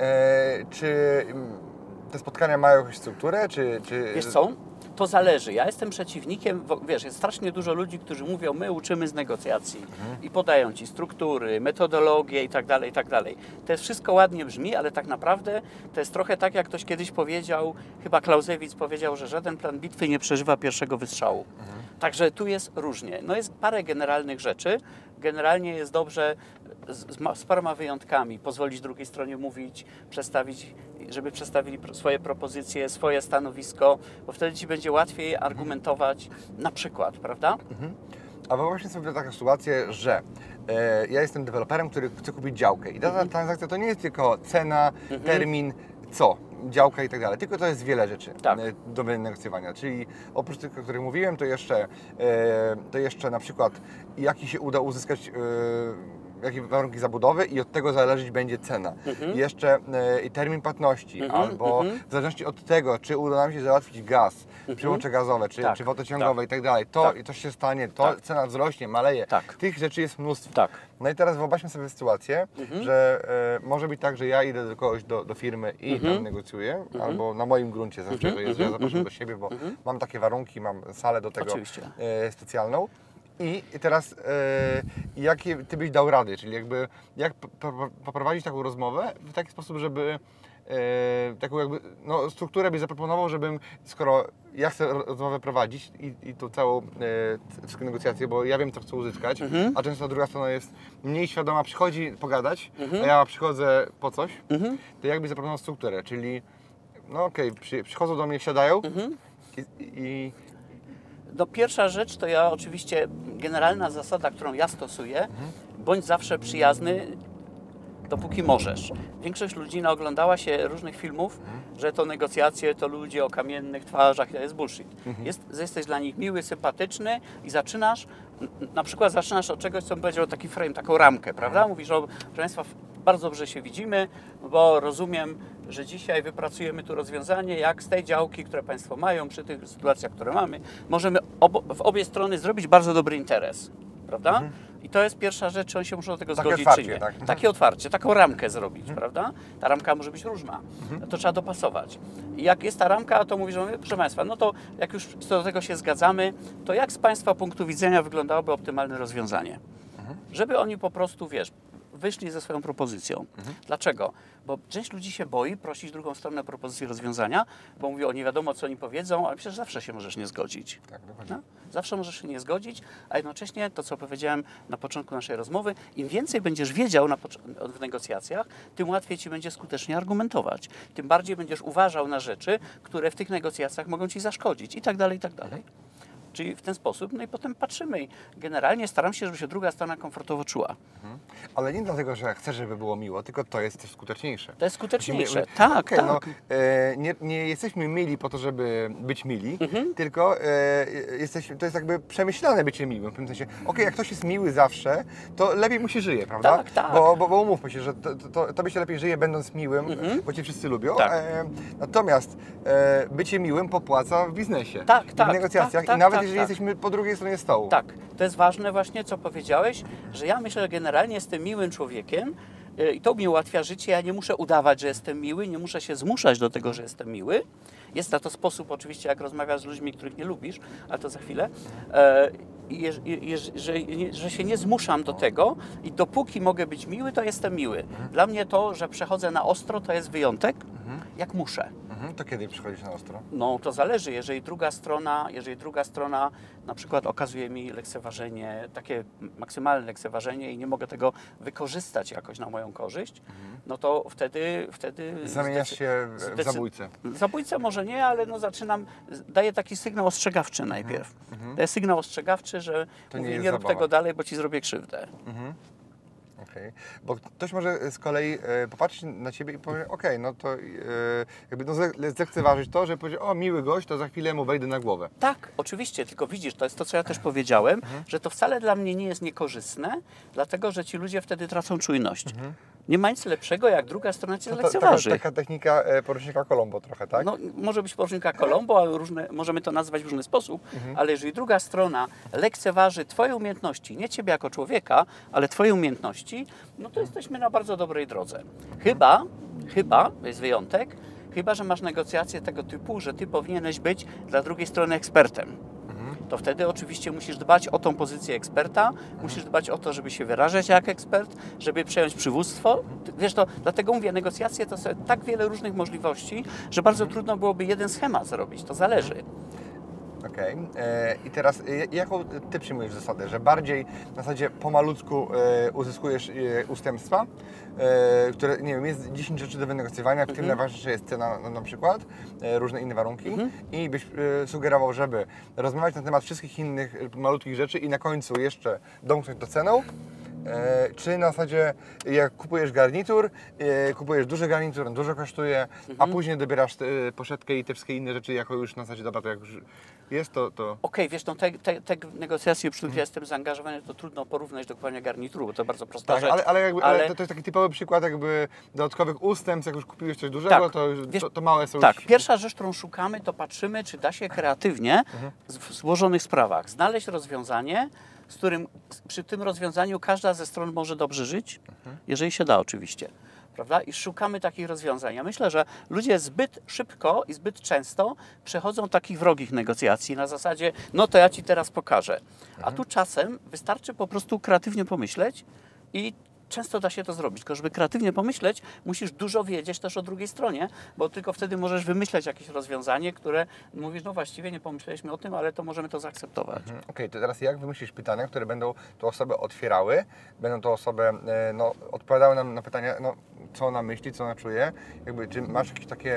e, czy mm, te spotkania mają jakąś strukturę, czy... czy... Wiesz co? To zależy. Ja jestem przeciwnikiem, wo- wiesz, jest strasznie dużo ludzi, którzy mówią, my uczymy z negocjacji i podają Ci struktury, metodologię i tak dalej, i tak dalej. To jest wszystko ładnie brzmi, ale tak naprawdę to jest trochę tak, jak ktoś kiedyś powiedział, chyba Clausewitz powiedział, że żaden plan bitwy nie przeżywa pierwszego wystrzału. Także tu jest różnie. No jest parę generalnych rzeczy. Generalnie jest dobrze z, z, ma- z paroma wyjątkami pozwolić drugiej stronie mówić, przedstawić, żeby przedstawili pro- swoje propozycje, swoje stanowisko, bo wtedy Ci będzie łatwiej argumentować na przykład, prawda? A wyobraźmy sobie taką sytuację, że e, ja jestem deweloperem, który chce kupić działkę i ta Mhm. transakcja to nie jest tylko cena, termin, co, działka i tak dalej, tylko to jest wiele rzeczy Tak. e, do wynegocjowania, czyli oprócz tych, o których mówiłem, to jeszcze, e, to jeszcze na przykład jaki się uda uzyskać, e, jakie warunki zabudowy i od tego zależeć będzie cena. I jeszcze e, termin płatności, Mhm, albo mhm. w zależności od tego, czy uda nam się załatwić gaz, przyłącze gazowe, czy, Tak, czy wodociągowe tak. i tak dalej, to, Tak. i to się stanie, to Tak. cena wzrośnie, maleje. Tak. Tych rzeczy jest mnóstwo. Tak. No i teraz wyobraźmy sobie sytuację, że e, może być tak, że ja idę do kogoś do, do firmy i tam negocjuję, albo na moim gruncie zawsze, że jest, że ja zapraszam do siebie, bo mam takie warunki, mam salę do tego Oczywiście. e, specjalną. I i teraz e, jakie Ty byś dał rady, czyli jakby jak po- po- poprowadzić taką rozmowę w taki sposób, żeby e, taką jakby no, strukturę byś zaproponował, żebym, skoro ja chcę ro- rozmowę prowadzić i, i tą całą e, wszystkie negocjacje, bo ja wiem, co chcę uzyskać, a często druga strona jest mniej świadoma, przychodzi pogadać, a ja przychodzę po coś, to jakbyś zaproponował strukturę, czyli no okej, przy, przychodzą do mnie, siadają i, i No pierwsza rzecz to ja oczywiście, generalna zasada, którą ja stosuję, bądź zawsze przyjazny, dopóki możesz. Większość ludzi naoglądała się różnych filmów, że to negocjacje, to ludzie o kamiennych twarzach, to jest bullshit. Jest, jesteś dla nich miły, sympatyczny i zaczynasz, n- na przykład zaczynasz od czegoś, co bym powiedział, taki frame, taką ramkę, prawda? Mówisz, o, proszę Państwa, bardzo dobrze się widzimy, bo rozumiem, że dzisiaj wypracujemy tu rozwiązanie, jak z tej działki, które Państwo mają, przy tych sytuacjach, które mamy, możemy obo, w obie strony zrobić bardzo dobry interes, prawda? I to jest pierwsza rzecz, czy oni się muszą do tego Takie zgodzić, otwarcie, czy nie. tak? Takie otwarcie, taką ramkę zrobić, prawda? Ta ramka może być różna, to trzeba dopasować. I jak jest ta ramka, to mówisz, że proszę Państwa, no to jak już co do tego się zgadzamy, to jak z Państwa punktu widzenia wyglądałoby optymalne rozwiązanie? Żeby oni po prostu, wiesz, wyszli ze swoją propozycją. Dlaczego? Bo część ludzi się boi prosić drugą stronę o propozycję rozwiązania, bo mówi, o nie wiadomo, co oni powiedzą, ale przecież zawsze się możesz nie zgodzić. tak, dokładnie. No? Zawsze możesz się nie zgodzić, a jednocześnie to, co powiedziałem na początku naszej rozmowy, im więcej będziesz wiedział na pocz- w negocjacjach, tym łatwiej Ci będzie skutecznie argumentować. Tym bardziej będziesz uważał na rzeczy, które w tych negocjacjach mogą Ci zaszkodzić i tak dalej, i tak dalej. Czyli w ten sposób, no i potem patrzymy i generalnie staram się, żeby się druga strona komfortowo czuła. Ale nie dlatego, że chcę, żeby było miło, tylko to jest też skuteczniejsze. To jest skuteczniejsze. Musimy- Tak, Okej, tak. no, e, nie, nie jesteśmy mili po to, żeby być mili, Mhm. tylko e, jesteśmy, to jest jakby przemyślane bycie miłym. W tym sensie, okej, jak ktoś jest miły zawsze, to lepiej mu się żyje, prawda? Tak, tak. Bo, bo, bo umówmy się, że to, to, tobie się lepiej żyje będąc miłym, bo cię wszyscy lubią. Tak. E, natomiast e, bycie miłym popłaca w biznesie, Tak, i tak, w negocjacjach tak, tak, i nawet tak, jeżeli tak. jesteśmy po drugiej stronie stołu. Tak, to jest ważne właśnie, co powiedziałeś, że ja myślę, że generalnie jestem miłym człowiekiem y, i to mi ułatwia życie. Ja nie muszę udawać, że jestem miły, nie muszę się zmuszać do tego, że jestem miły. Jest na to sposób oczywiście, jak rozmawiasz z ludźmi, których nie lubisz, ale to za chwilę. E, i jeż- i jeż- że, nie- że się nie zmuszam do tego i dopóki mogę być miły, to jestem miły. Dla mnie to, że przechodzę na ostro, to jest wyjątek, jak muszę. Mhm. To kiedy przychodzisz na ostro? No to zależy, jeżeli druga strona, jeżeli druga strona na przykład okazuje mi lekceważenie, takie maksymalne lekceważenie i nie mogę tego wykorzystać jakoś na moją korzyść, mhm. no to wtedy... wtedy Zamieniasz się w zdecy... zabójcę. Zabójcę może nie, ale no zaczynam, daję taki sygnał ostrzegawczy najpierw. Mhm. Daję sygnał ostrzegawczy, że to mówię, nie, nie rób zabawa. tego dalej, bo ci zrobię krzywdę. Mhm. Okay. Bo ktoś może z kolei e, popatrzeć na Ciebie i powie, okej, okay, no to e, jakby no, zlekceważyć to, że powie, o miły gość, to za chwilę mu wejdę na głowę. Tak, oczywiście, tylko widzisz, to jest to, co ja też powiedziałem, mhm. że to wcale dla mnie nie jest niekorzystne, dlatego, że ci ludzie wtedy tracą czujność. Mhm. Nie ma nic lepszego, jak druga strona cię lekceważy. Taka, taka technika porucznika Colombo trochę, tak? No, może być porucznika Colombo, ale różne, możemy to nazwać w różny sposób, mhm. ale jeżeli druga strona lekceważy Twoje umiejętności, nie Ciebie jako człowieka, ale Twoje umiejętności, no to jesteśmy na bardzo dobrej drodze. Chyba, chyba, to jest wyjątek, chyba, że masz negocjacje tego typu, że Ty powinieneś być dla drugiej strony ekspertem. To wtedy oczywiście musisz dbać o tą pozycję eksperta, musisz dbać o to, żeby się wyrażać jak ekspert, żeby przejąć przywództwo. Wiesz, to dlatego mówię, negocjacje to są tak wiele różnych możliwości, że bardzo trudno byłoby jeden schemat zrobić, to zależy. Okej. Okay. I teraz jaką Ty przyjmujesz zasadę, że bardziej na zasadzie pomalutku e, uzyskujesz e, ustępstwa, e, które, nie wiem, jest dziesięć rzeczy do wynegocjowania, w tym mm-hmm. najważniejsze jest cena na, na przykład, e, różne inne warunki mm-hmm. i byś e, sugerował, żeby rozmawiać na temat wszystkich innych malutkich rzeczy i na końcu jeszcze domknąć to ceną, E, czy na zasadzie jak kupujesz garnitur, e, kupujesz duży garnitur, on dużo kosztuje, mhm. a później dobierasz te, poszetkę i te wszystkie inne rzeczy jako już na zasadzie, dobra, to jak już jest to... to... Okej, okay, wiesz, no te, te, te negocjacje, przy których mhm. jestem zaangażowany, to trudno porównać do kupowania garnituru, bo to bardzo prosta tak, rzecz. Ale, ale, jakby, ale... ale to, to jest taki typowy przykład jakby dodatkowych ustępstw, jak już kupiłeś coś dużego, tak, to, już, wiesz, to, to małe są Tak, już... pierwsza rzecz, którą szukamy, to patrzymy, czy da się kreatywnie mhm. w złożonych sprawach znaleźć rozwiązanie, z którym przy tym rozwiązaniu każda ze stron może dobrze żyć, mhm. jeżeli się da oczywiście, prawda? I szukamy takich rozwiązań. Ja myślę, że ludzie zbyt szybko i zbyt często przechodzą takich wrogich negocjacji na zasadzie, no to ja Ci teraz pokażę. Mhm. A tu czasem wystarczy po prostu kreatywnie pomyśleć i często da się to zrobić, tylko żeby kreatywnie pomyśleć, musisz dużo wiedzieć też o drugiej stronie, bo tylko wtedy możesz wymyśleć jakieś rozwiązanie, które mówisz, no właściwie nie pomyśleliśmy o tym, ale to możemy to zaakceptować. Mhm. Okej, okay, to teraz jak wymyślisz pytania, które będą tą osobę otwierały, będą tą osobę, no, odpowiadały nam na pytania, no, co ona myśli, co ona czuje, jakby, czy masz jakieś takie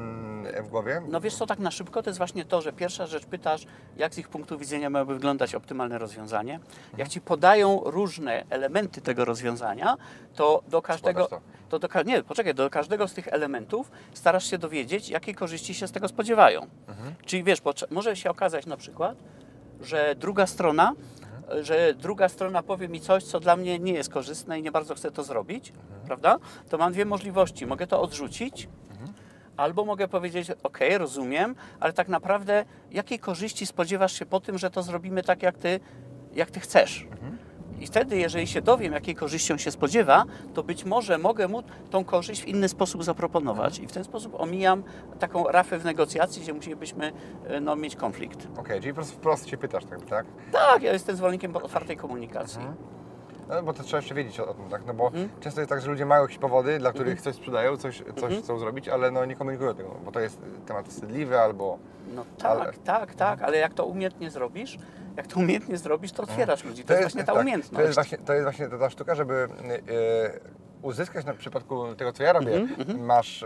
mm, w głowie? No wiesz co, tak na szybko to jest właśnie to, że pierwsza rzecz pytasz, jak z ich punktu widzenia miałoby wyglądać optymalne rozwiązanie. Mhm. Jak Ci podają różne elementy tego rozwiązania, to do każdego, to. To do, nie, poczekaj, do każdego z tych elementów starasz się dowiedzieć, jakie korzyści się z tego spodziewają. Mhm. Czyli wiesz, bo może się okazać na przykład, że druga strona, mhm. że druga strona powie mi coś, co dla mnie nie jest korzystne i nie bardzo chcę to zrobić, mhm. prawda? To mam dwie możliwości. Mogę to odrzucić, mhm. albo mogę powiedzieć, ok, rozumiem, ale tak naprawdę jakiej korzyści spodziewasz się po tym, że to zrobimy tak, jak ty, jak ty chcesz? Mhm. I wtedy, jeżeli się dowiem, jakiej korzyści on się spodziewa, to być może mogę mu tą korzyść w inny sposób zaproponować. I w ten sposób omijam taką rafę w negocjacji, gdzie musielibyśmy no, mieć konflikt. Okej, okay, czyli po prostu wprost się pytasz, tak? Tak, tak, ja jestem zwolennikiem otwartej komunikacji. Mhm. No, bo to trzeba jeszcze wiedzieć o, o tym, tak? No bo mhm. często jest tak, że ludzie mają jakieś powody, dla których mhm. coś sprzedają, coś, coś mhm. chcą zrobić, ale no, nie komunikują tego, bo to jest temat wstydliwy albo... No tak, ale... tak, tak, ale jak to umiejętnie zrobisz, jak to umiejętnie zrobisz, to otwierasz ludzi. To, to jest, jest właśnie ta tak, umiejętność. To jest właśnie, to jest właśnie ta sztuka, żeby yy, uzyskać na przypadku tego, co ja robię, mm-hmm. masz,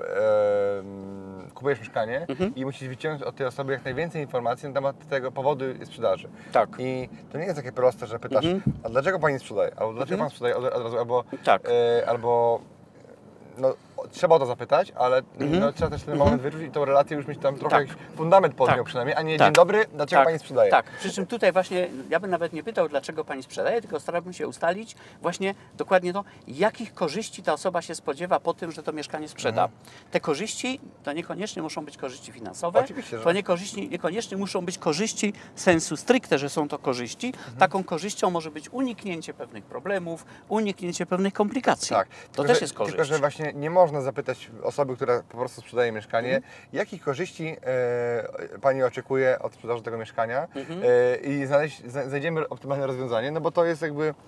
yy, kupujesz mieszkanie mm-hmm. i musisz wyciągnąć od tej osoby jak najwięcej informacji na temat tego powodu sprzedaży. Tak. I to nie jest takie proste, że pytasz, mm-hmm. a dlaczego pani sprzedaje? Albo dlaczego mm-hmm. pan sprzedaje od, od razu? Albo, tak. yy, albo no, trzeba o to zapytać, ale mm-hmm. no, trzeba też ten moment mm-hmm. wyczuć i tą relację już mieć tam trochę tak. jakiś fundament pod nią tak. przynajmniej, a nie tak. dzień dobry, dlaczego tak. pani sprzedaje? Tak, przy czym tutaj właśnie ja bym nawet nie pytał, dlaczego pani sprzedaje, tylko starałbym się ustalić właśnie dokładnie to, jakich korzyści ta osoba się spodziewa po tym, że to mieszkanie sprzeda. Mm-hmm. Te korzyści to niekoniecznie muszą być korzyści finansowe, Oczywiście, że... to niekoniecznie, niekoniecznie muszą być korzyści sensu stricte, że są to korzyści. Mm-hmm. Taką korzyścią może być uniknięcie pewnych problemów, uniknięcie pewnych komplikacji. Tak. To tylko, też że, jest korzyść. Tylko, że właśnie nie można zapytać osoby, która po prostu sprzedaje mieszkanie, mm. jakich korzyści e, pani oczekuje od sprzedaży tego mieszkania mm-hmm. e, i znaleźć, znajdziemy optymalne rozwiązanie, no bo to jest jakby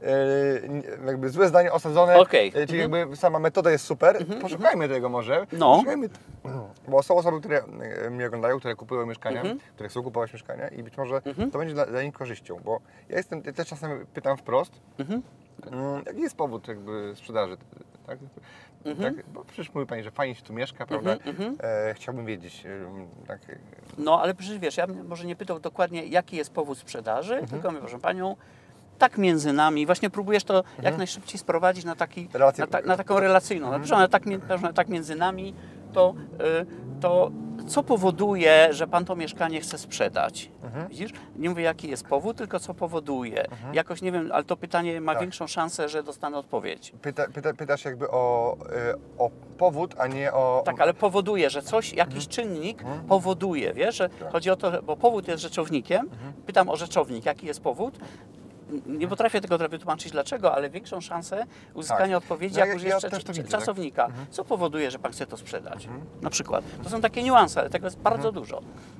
e, jakby złe zdanie osadzone, Okej. e, czyli Mhm. jakby sama metoda jest super, poszukajmy tego może. No. Poszukajmy, t- bo są osoby, które e, mnie oglądają, które kupują mieszkania, Mhm. które chcą kupować mieszkania i być może Mhm. to będzie dla, dla nich korzyścią, bo ja jestem, ja też czasem pytam wprost, Mhm. mm, jaki jest powód jakby sprzedaży, tak? Mhm. Tak? Bo przecież mówi Pani, że fajnie się tu mieszka, prawda? Mhm, mhm. E, chciałbym wiedzieć, e, tak, No, ale przecież wiesz, ja bym może nie pytał dokładnie, jaki jest powód sprzedaży, tylko mówię, proszę Panią, tak między nami, właśnie próbujesz to jak najszybciej sprowadzić na, taki, Relację- na, ta, na taką relacyjną. No, proszę, ale tak, mi- proszę, tak między nami, to, y, to co powoduje, że Pan to mieszkanie chce sprzedać? Widzisz? Nie mówię, jaki jest powód, tylko co powoduje. Jakoś, nie wiem, ale to pytanie ma Tak. większą szansę, że dostanę odpowiedź. Pyta, pyta, pytasz jakby o, e, o powód, a nie o... Tak, ale powoduje, że coś, jakiś czynnik powoduje, wiesz, że chodzi o to, że- bo powód jest rzeczownikiem, pytam o rzeczownik, jaki jest powód, nie potrafię tego wytłumaczyć dlaczego, ale większą szansę uzyskania Tak. odpowiedzi, No jak ja- już ja jest też cz- to widzę, czasownika. Co powoduje, że Pan chce to sprzedać? Na przykład. To są takie niuanse, ale tego jest bardzo dużo.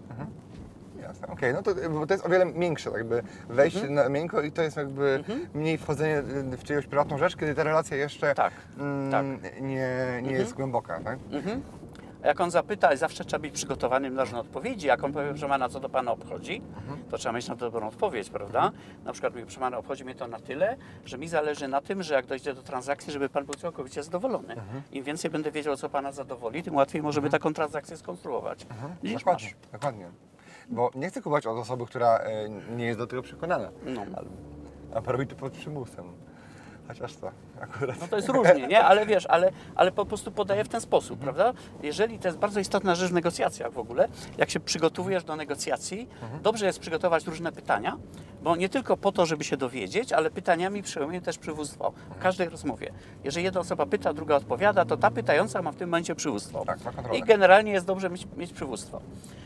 Jasne, okej, no to, bo to jest o wiele miększe, jakby wejście na miękko i to jest jakby mniej wchodzenie w czyjąś prywatną rzecz, kiedy ta relacja jeszcze Tak, mm, tak. nie, nie jest głęboka, tak? Mhm. A jak on zapyta, zawsze trzeba być przygotowanym na różne odpowiedzi. Jak on powie, że ma na co to Pana obchodzi, to trzeba mieć na to dobrą odpowiedź, prawda? Na przykład mówi, proszę Pana, obchodzi mnie to na tyle, że mi zależy na tym, że jak dojdzie do transakcji, żeby Pan był całkowicie zadowolony. Im więcej będę wiedział, co Pana zadowoli, tym łatwiej możemy taką transakcję skonstruować. Widzisz, Dokładnie, masz. dokładnie. Bo nie chcę kupować od osoby, która e, nie jest do tego przekonana, No. a robi to pod przymusem. Chociaż to akurat... No to jest różnie, nie? Ale wiesz, ale, ale po prostu podaję w ten sposób, prawda? Jeżeli to jest bardzo istotna rzecz w negocjacjach w ogóle, jak się przygotowujesz do negocjacji, dobrze jest przygotować różne pytania, bo nie tylko po to, żeby się dowiedzieć, ale pytaniami przyjmujemy też przywództwo w każdej rozmowie. Jeżeli jedna osoba pyta, druga odpowiada, to ta pytająca ma w tym momencie przywództwo. Tak, ma kontrolę. I generalnie jest dobrze mieć, mieć przywództwo.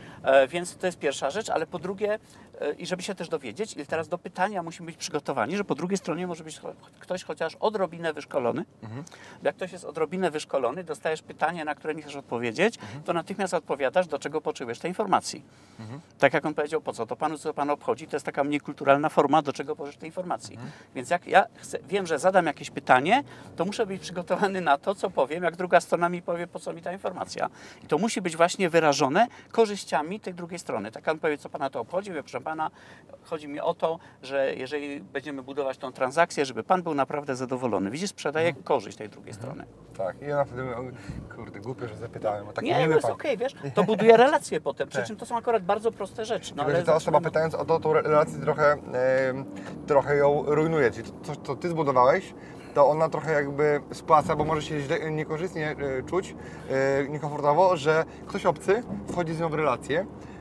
E, Więc to jest pierwsza rzecz, ale po drugie, e, i żeby się też dowiedzieć, i teraz do pytania musimy być przygotowani, że po drugiej stronie może być cho- ktoś chociaż odrobinę wyszkolony. Jak ktoś jest odrobinę wyszkolony, dostajesz pytanie, na które nie chcesz odpowiedzieć, to natychmiast odpowiadasz, do czego potrzebujesz tej informacji. Tak jak on powiedział, po co to panu, co pana obchodzi, to jest taka mniej kulturalna forma, do czego potrzebujesz tej informacji. Więc jak ja chcę, wiem, że zadam jakieś pytanie, to muszę być przygotowany na to, co powiem, jak druga strona mi powie, po co mi ta informacja. I to musi być właśnie wyrażone korzyściami tej drugiej strony. Tak jak on powie, co pana to obchodzi, mówię, proszę pana, chodzi mi o to, że jeżeli będziemy budować tą transakcję, żeby pan był naprawdę zadowolony. Widzisz, sprzedaję korzyść tej drugiej strony. Tak, i ona wtedy mówi, o, kurde, głupio, że zapytałem, o taki Nie, no miły jest pan. okej, wiesz, to buduje relacje potem, przy Tak. czym to są akurat bardzo proste rzeczy. No, Tylko, że ta osoba pytając o to, tą relację trochę, e, trochę ją rujnuje, czyli to, co ty zbudowałeś, to ona trochę jakby spłaca, bo może się źle, niekorzystnie e, czuć, e, niekomfortowo, że ktoś obcy wchodzi z nią w relację,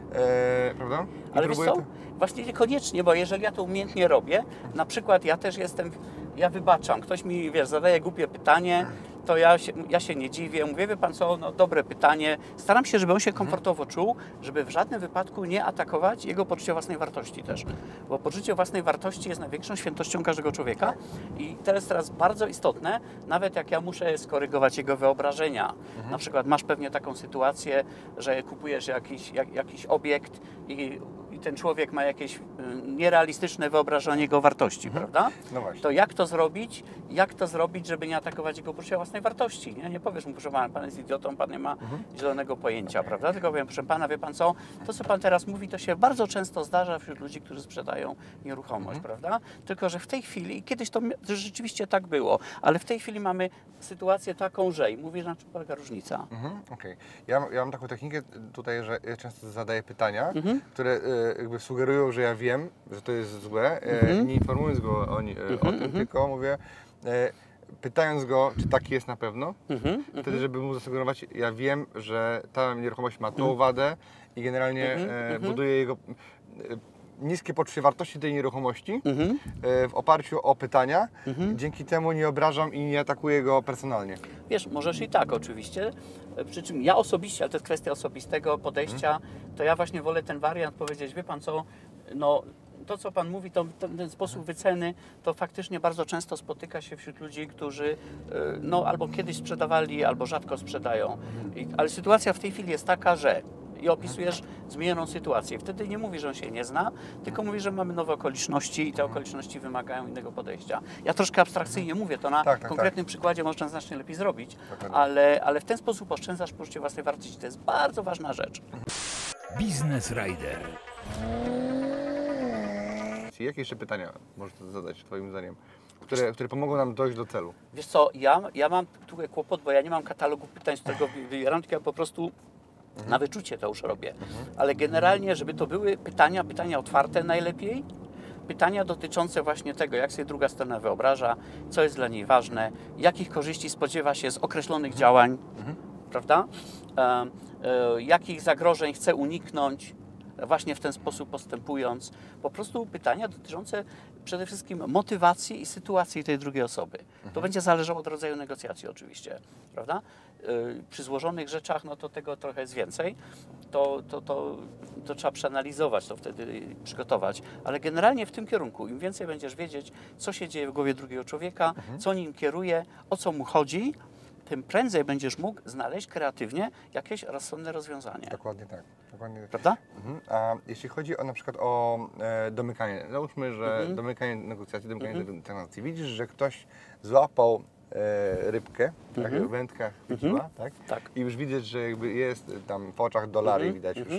e, prawda? I Ale wiesz próbuje co? Właśnie niekoniecznie, bo jeżeli ja to umiejętnie robię, na przykład ja też jestem, ja wybaczam, ktoś mi, wiesz, zadaje głupie pytanie, to ja się, ja się nie dziwię, mówię, wie pan co, no dobre pytanie, staram się, żeby on się komfortowo czuł, żeby w żadnym wypadku nie atakować jego poczucia własnej wartości też, bo poczucie własnej wartości jest największą świętością każdego człowieka i to jest teraz bardzo istotne, nawet jak ja muszę skorygować jego wyobrażenia, na przykład masz pewnie taką sytuację, że kupujesz jakiś, jak, jakiś obiekt i i ten człowiek ma jakieś y, nierealistyczne wyobrażenie jego wartości, prawda? No właśnie. To jak to zrobić? Jak to zrobić, żeby nie atakować jego poczucia własnej wartości? Nie, nie powiesz mu, proszę pana, pan jest idiotą, pan nie ma zielonego pojęcia, prawda? Tylko powiem, proszę pana, wie pan co, to co pan teraz mówi, to się bardzo często zdarza wśród ludzi, którzy sprzedają nieruchomość, prawda? Tylko, że w tej chwili, i kiedyś to, mia- to rzeczywiście tak było, ale w tej chwili mamy sytuację taką, że i mówisz, na czym polega różnica. Mhm, okej. Ja, ja mam taką technikę tutaj, że ja często zadaję pytania, które e, jakby sugerują, że ja wiem, że to jest złe, e, nie informując go o, ni- e, o tym, tylko mówię, e, pytając go, czy taki jest na pewno, wtedy, żeby mu zasugerować, ja wiem, że ta nieruchomość ma tą wadę i generalnie e, buduje jego e, niskie poczucie wartości tej nieruchomości e, w oparciu o pytania. Dzięki temu nie obrażam i nie atakuję go personalnie. Wiesz, możesz i tak oczywiście, przy czym ja osobiście, ale to jest kwestia osobistego podejścia, to ja właśnie wolę ten wariant powiedzieć, wie pan co, no to co pan mówi, to, to ten sposób wyceny, to faktycznie bardzo często spotyka się wśród ludzi, którzy y, no albo kiedyś sprzedawali, albo rzadko sprzedają. I, ale sytuacja w tej chwili jest taka, że i opisujesz zmienioną sytuację. Wtedy nie mówisz, że on się nie zna, tylko mówisz, że mamy nowe okoliczności i te okoliczności wymagają innego podejścia. Ja troszkę abstrakcyjnie mówię, to na tak, tak, konkretnym tak. przykładzie można znacznie lepiej zrobić, Dokładnie. ale, ale w ten sposób oszczędzasz poczucie własnej wartości. To jest bardzo ważna rzecz. Biznes Rider. Jakie jeszcze pytania możesz zadać Twoim zdaniem, które, które pomogą nam dojść do celu? Wiesz co, ja, ja mam tutaj kłopot, bo ja nie mam katalogu pytań, z którego wy- wybieram, tylko ja po prostu na wyczucie to już robię. Ale generalnie, żeby to były pytania, pytania otwarte najlepiej, pytania dotyczące właśnie tego, jak sobie druga strona wyobraża, co jest dla niej ważne, jakich korzyści spodziewa się z określonych działań, prawda? E, e, jakich zagrożeń chce uniknąć, właśnie w ten sposób postępując. Po prostu pytania dotyczące przede wszystkim motywacji i sytuacji tej drugiej osoby. To będzie zależało od rodzaju negocjacji oczywiście, prawda? Yy, przy złożonych rzeczach, no to tego trochę jest więcej. To, to, to, to trzeba przeanalizować, to wtedy przygotować. Ale generalnie w tym kierunku, im więcej będziesz wiedzieć, co się dzieje w głowie drugiego człowieka, co nim kieruje, o co mu chodzi, tym prędzej będziesz mógł znaleźć kreatywnie jakieś rozsądne rozwiązanie. Dokładnie tak. Dokładnie tak. Prawda? Mhm. A jeśli chodzi o na przykład o e, domykanie, załóżmy, że Mhm. domykanie negocjacji, domykanie Mhm. transakcji, widzisz, że ktoś złapał e, rybkę, tak, Mhm. w wędkach chwyciła, tak? Tak. I już widać, że jakby jest tam w oczach dolary, Mhm. widać już. Mhm.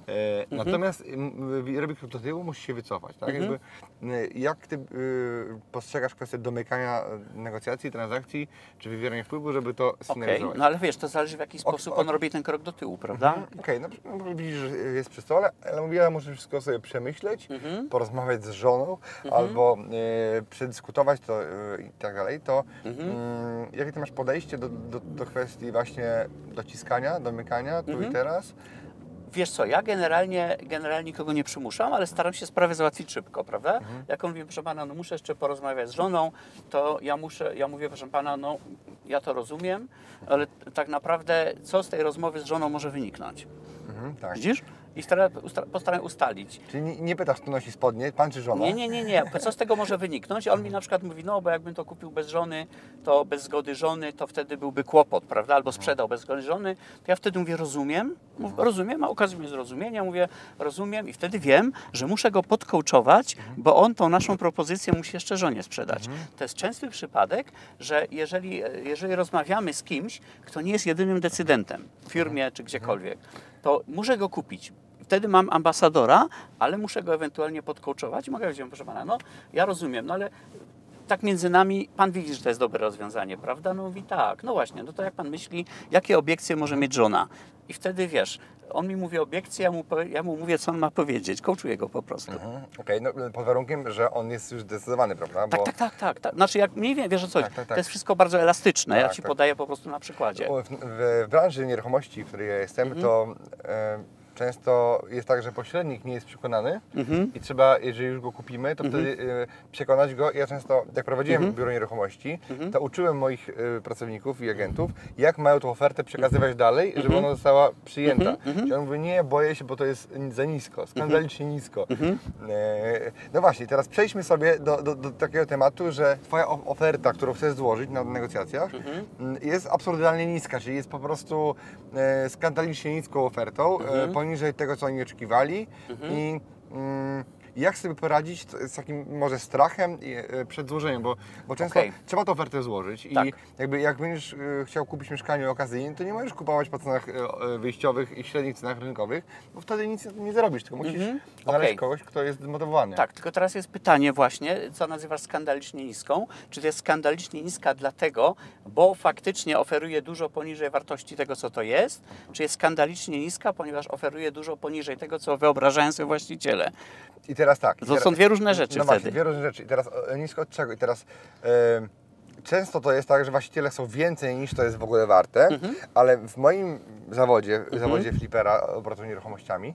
E, natomiast m, robi krok do tyłu, musi się wycofać, tak? Mhm. Jakby, e, jak ty y, postrzegasz kwestię domykania negocjacji, transakcji, czy wywierania wpływu, żeby to Okej, sygnalizować? no ale wiesz, to zależy w jaki sposób ok. on robi ten krok do tyłu, prawda? Mhm. Okej, no, no widzisz, że jest przy stole, ale mówiła, muszę wszystko sobie przemyśleć, Mhm. porozmawiać z żoną, albo e, przedyskutować to e, i tak dalej, to Mhm. mm, jakie ty masz podejście do, do, do kwestii właśnie dociskania, domykania tu Mhm. i teraz? Wiesz co, ja generalnie, generalnie nikogo nie przymuszam, ale staram się sprawę załatwić szybko, prawda? Mhm. Jak on mówi, proszę pana, no muszę jeszcze porozmawiać z żoną, to ja muszę, ja mówię, proszę pana, no ja to rozumiem, ale tak naprawdę co z tej rozmowy z żoną może wyniknąć? Mhm, tak. Widzisz? I stara, usta, postaram ustalić. Czyli nie, nie pytasz, kto nosi spodnie, pan czy żona? Nie, nie, nie, nie. Co z tego może wyniknąć? On mi na przykład mówi, no bo jakbym to kupił bez żony, to bez zgody żony, to wtedy byłby kłopot, prawda? Albo sprzedał bez zgody żony. To ja wtedy mówię, rozumiem, Mów, rozumiem, a okazuje mnie zrozumienia, mówię, rozumiem i wtedy wiem, że muszę go podcoachować, bo on tą naszą propozycję musi jeszcze żonie sprzedać. To jest częsty przypadek, że jeżeli, jeżeli rozmawiamy z kimś, kto nie jest jedynym decydentem w firmie czy gdziekolwiek, to muszę go kupić. Wtedy mam ambasadora, ale muszę go ewentualnie podcoachować i mogę powiedzieć, proszę pana, no ja rozumiem, no ale tak między nami, pan widzi, że to jest dobre rozwiązanie, prawda? No mówi tak, no właśnie, no to jak pan myśli, jakie obiekcje może mieć żona? I wtedy wiesz, on mi mówi obiekcje, ja mu, powie- ja mu mówię, co on ma powiedzieć, coachuję go po prostu. Mhm. Okej, no pod warunkiem, że on jest już zdecydowany, prawda? Tak, Bo tak, tak, tak, tak. Znaczy jak mniej więcej, wiesz o co, Tak, tak, tak. to jest wszystko bardzo elastyczne, ja Tak, ci tak. podaję po prostu na przykładzie. w, w branży nieruchomości, w której ja jestem, Mhm. to e, często jest tak, że pośrednik nie jest przekonany Mhm. i trzeba, jeżeli już go kupimy, to wtedy e, przekonać go. Ja często, jak prowadziłem Mhm. biuro nieruchomości, Mhm. to uczyłem moich e, pracowników i agentów, jak mają tą ofertę przekazywać dalej, żeby Mhm. ona została przyjęta. Mhm. Mhm. Czyli on mówi, nie, boję się, bo to jest za nisko, skandalicznie nisko. Mhm. E, no właśnie, teraz przejdźmy sobie do, do, do takiego tematu, że Twoja o- oferta, którą chcesz złożyć na negocjacjach, Mhm. m, jest absurdalnie niska, czyli jest po prostu e, skandalicznie niską ofertą, Mhm. e, poniżej tego, co oni oczekiwali. Mhm. I mm, jak sobie poradzić z takim może strachem i, e, przed złożeniem, bo, bo często Okej. trzeba tę ofertę złożyć Tak. i jakby jak będziesz e, chciał kupić mieszkanie okazyjnie, to nie możesz kupować po cenach e, e, wyjściowych i średnich cenach rynkowych, bo wtedy nic nie zarobisz, tylko musisz Mhm. znaleźć Okej. kogoś, kto jest zmotywowany. Tak, tylko teraz jest pytanie właśnie, co nazywasz skandalicznie niską? Czy to jest skandalicznie niska dlatego, bo faktycznie oferuje dużo poniżej wartości tego, co to jest? Czy jest skandalicznie niska, ponieważ oferuje dużo poniżej tego, co wyobrażają sobie właściciele? I teraz tak. i To teraz, są dwie różne rzeczy No wtedy. właśnie, dwie różne rzeczy. I teraz e, nisko od czego? I teraz e, często to jest tak, że właściciele są więcej niż to jest w ogóle warte, Mhm. ale w moim zawodzie, w zawodzie flipera, obratu nieruchomościami,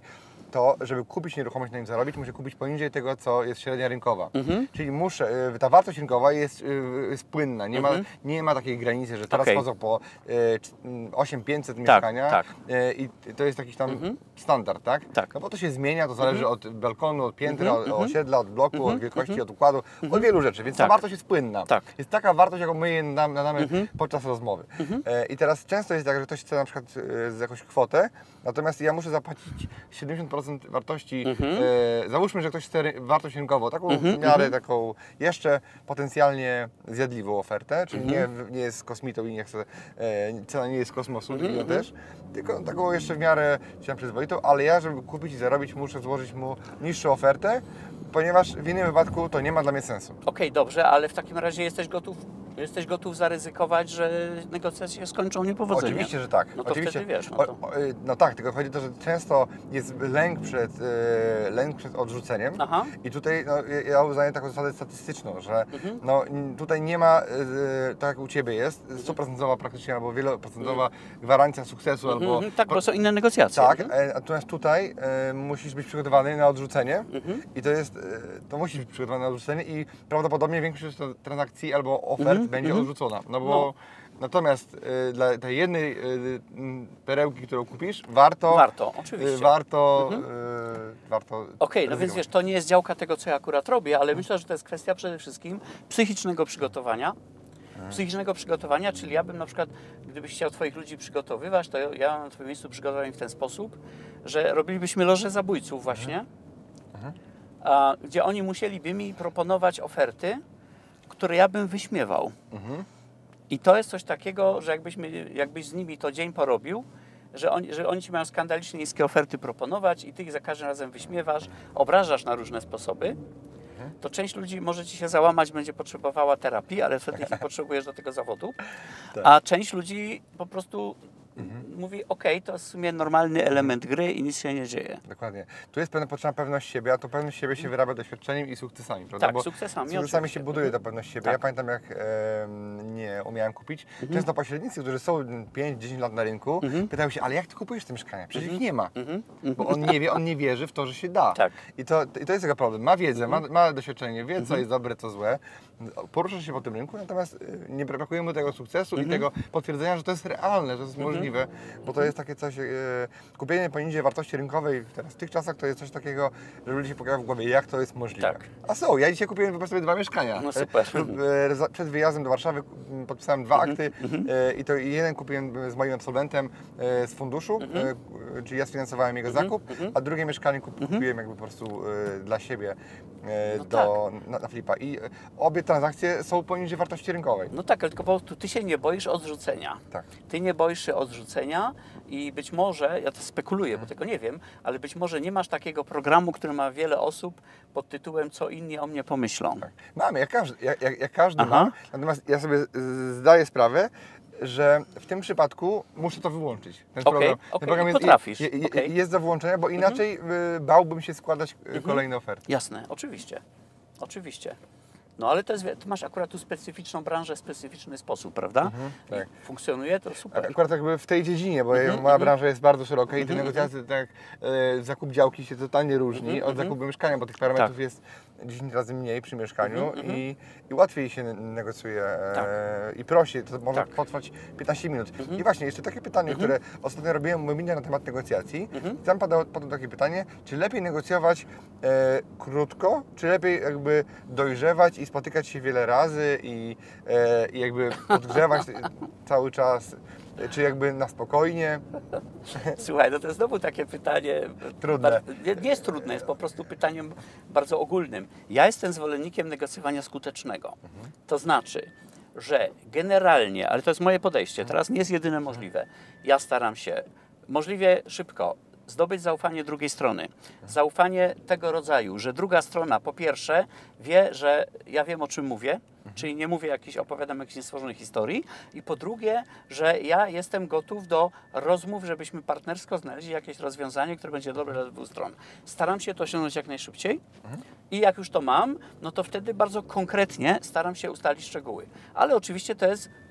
to, żeby kupić nieruchomość, na nim zarobić, muszę kupić poniżej tego, co jest średnia rynkowa. Mhm. Czyli muszę, y, ta wartość rynkowa jest, y, jest płynna, nie, Mhm. ma, nie ma takiej granicy, że teraz Okej. chodzą po y, osiem tysięcy pięćset mieszkania tak. y, i to jest jakiś tam Mhm. standard, tak? Tak. No bo to się zmienia, to zależy od balkonu, od piętra, Mhm. od Mhm. osiedla, od bloku, Mhm. od wielkości, Mhm. od układu, od wielu rzeczy, więc ta Tak. wartość jest płynna. Tak. Jest taka wartość, jaką my jej nam- nadamy Mhm. podczas rozmowy. Mhm. E, I teraz często jest tak, że ktoś chce na przykład e, z jakąś kwotę, natomiast ja muszę zapłacić siedemdziesiąt procent wartości, Mhm. e, załóżmy, że ktoś chce ry- wartość rynkową, taką Mhm. w miarę Mhm. taką jeszcze potencjalnie zjadliwą ofertę, czyli Mhm. nie, nie jest kosmitą i nie chce, e, cena nie jest kosmosu, Mhm. i to Mhm. też, tylko taką jeszcze w miarę się przyzwoitą, ale ja, żeby kupić i zarobić, muszę złożyć mu niższą ofertę, ponieważ w innym wypadku to nie ma dla mnie sensu. Okej, dobrze, ale w takim razie jesteś gotów, jesteś gotów zaryzykować, że negocjacje się skończą niepowodzeniem? Oczywiście, że tak. No to Oczywiście. wtedy wiesz, no O- to- o, y, no tak, tylko chodzi o to, że często jest lęk przed, y, lęk przed odrzuceniem. Aha. I tutaj no, ja- ja uznaję taką zasadę statystyczną, że Mhm. no, n- tutaj nie ma, y, tak jak u Ciebie jest, stuprocentowa praktycznie albo wieloprocentowa gwarancja sukcesu albo... Mhm, tak, bo są inne negocjacje. Tak, Mhm. e, natomiast tutaj e, musisz być przygotowany na odrzucenie Mhm. i to jest, e, to musisz być przygotowany na odrzucenie i prawdopodobnie większość tra- transakcji albo ofert Mhm, będzie mhm. odrzucona, no bo No. natomiast e, dla tej jednej e, m, perełki, którą kupisz, warto, Warto, e, oczywiście. warto, Mhm. e, warto Okej, no więc ryzykować. wiesz, to nie jest działka tego, co ja akurat robię, ale myślę, że to jest kwestia przede wszystkim psychicznego przygotowania. Psychicznego przygotowania, czyli ja bym na przykład, gdybyś chciał Twoich ludzi przygotowywać, to ja na Twoim miejscu przygotowałem ich w ten sposób, że robilibyśmy loże zabójców właśnie, a, gdzie oni musieliby mi proponować oferty, które ja bym wyśmiewał. Mhm. I to jest coś takiego, że jakbyśmy, jakbyś z nimi to dzień porobił, że oni, że oni Ci mają skandalicznie niskie oferty proponować i Ty ich za każdym razem wyśmiewasz, obrażasz na różne sposoby, to część ludzi może Ci się załamać, będzie potrzebowała terapii, ale wtedy nie potrzebujesz do tego zawodu, Tak. a część ludzi po prostu mówi, ok, to jest w sumie normalny element gry i nic się nie dzieje. Dokładnie. Tu jest pewna potrzebna pewność siebie, a to pewność siebie się wyrabia doświadczeniem i sukcesami, prawda? Tak, Bo sukcesami, sukcesami oczywiście. się buduje ta pewność siebie. Tak. Ja pamiętam, jak em, nie umiałem kupić. Mhm. Często pośrednicy, którzy są pięć dziesięć lat na rynku, Mhm. pytają się, ale jak ty kupujesz te mieszkania? Przecież ich nie ma. Mhm. Bo on nie wie, on nie wierzy w to, że się da. Tak. I to, i to jest jego problem. Ma wiedzę, ma, ma doświadczenie, wie, co Mhm. jest dobre, co złe. Porusza się po tym rynku, natomiast y, nie brakuje mu tego sukcesu Mhm. i tego potwierdzenia, że to jest realne, że to jest możliwe, bo to jest takie coś, e, kupienie poniżej wartości rynkowej teraz w tych czasach to jest coś takiego, że ludzie się pojawia w głowie, jak to jest możliwe. Tak. A są, ja dzisiaj kupiłem po prostu sobie dwa mieszkania. No super. E, e, za- Przed wyjazdem do Warszawy m, podpisałem dwa akty e, i to jeden kupiłem z moim absolwentem e, z funduszu, e, czyli ja sfinansowałem jego zakup, a drugie mieszkanie kup, kupiłem jakby po prostu e, dla siebie e, No do, na, na flipa. I e, obie transakcje są poniżej wartości rynkowej. No tak, ale tylko po prostu Ty się nie boisz odrzucenia. Tak. Ty nie boisz się odrzucenia i być może, ja to spekuluję, bo tego nie wiem, ale być może nie masz takiego programu, który ma wiele osób pod tytułem co inni o mnie pomyślą. Tak. Mamy, jak każdy, jak, jak, jak każdy Aha. ma, natomiast ja sobie z- zdaję sprawę, że w tym przypadku muszę to wyłączyć. Ten Okej, program, okej, ten program i jest, potrafisz, je, je, okej. jest do wyłączenia, bo inaczej y, bałbym się składać y, kolejne oferty. Jasne, oczywiście. Oczywiście. No ale to jest, ty masz akurat tu specyficzną branżę, specyficzny sposób, prawda? tak. I funkcjonuje to A- super. Akurat jakby w tej dziedzinie, bo Mhm, moja mhm. branża jest bardzo szeroka i te negocjacje, tak jak e, zakup działki się totalnie różni Mhm, od mhm. zakupu mieszkania, bo tych parametrów Tak. jest dziesięć razy mniej przy mieszkaniu Mhm, mhm. i, i łatwiej się negocjuje e, Tak. i prosi. To może Tak. potrwać piętnaście minut. Mhm. I właśnie, jeszcze takie pytanie, Mhm. które ostatnio robiłem webinar na temat negocjacji. Mhm. Tam padało, padło takie pytanie, czy lepiej negocjować e, krótko, czy lepiej jakby dojrzewać i spotykać się wiele razy i, e, i jakby podgrzewać cały czas, e, czy jakby na spokojnie. Słuchaj, no to jest znowu takie pytanie. Trudne. Bar- nie, nie jest trudne, jest po prostu pytaniem bardzo ogólnym. Ja jestem zwolennikiem negocjowania skutecznego. To znaczy, że generalnie, ale to jest moje podejście, teraz nie jest jedyne możliwe. Ja staram się możliwie szybko zdobyć zaufanie drugiej strony. Zaufanie tego rodzaju, że druga strona po pierwsze wie, że ja wiem, o czym mówię, czyli nie mówię jakiś, opowiadam jakiejś niestworzonej historii, i po drugie, że ja jestem gotów do rozmów, żebyśmy partnersko znaleźli jakieś rozwiązanie, które będzie dobre dla dwóch stron. Staram się to osiągnąć jak najszybciej i jak już to mam, no to wtedy bardzo konkretnie staram się ustalić szczegóły. Ale oczywiście to jest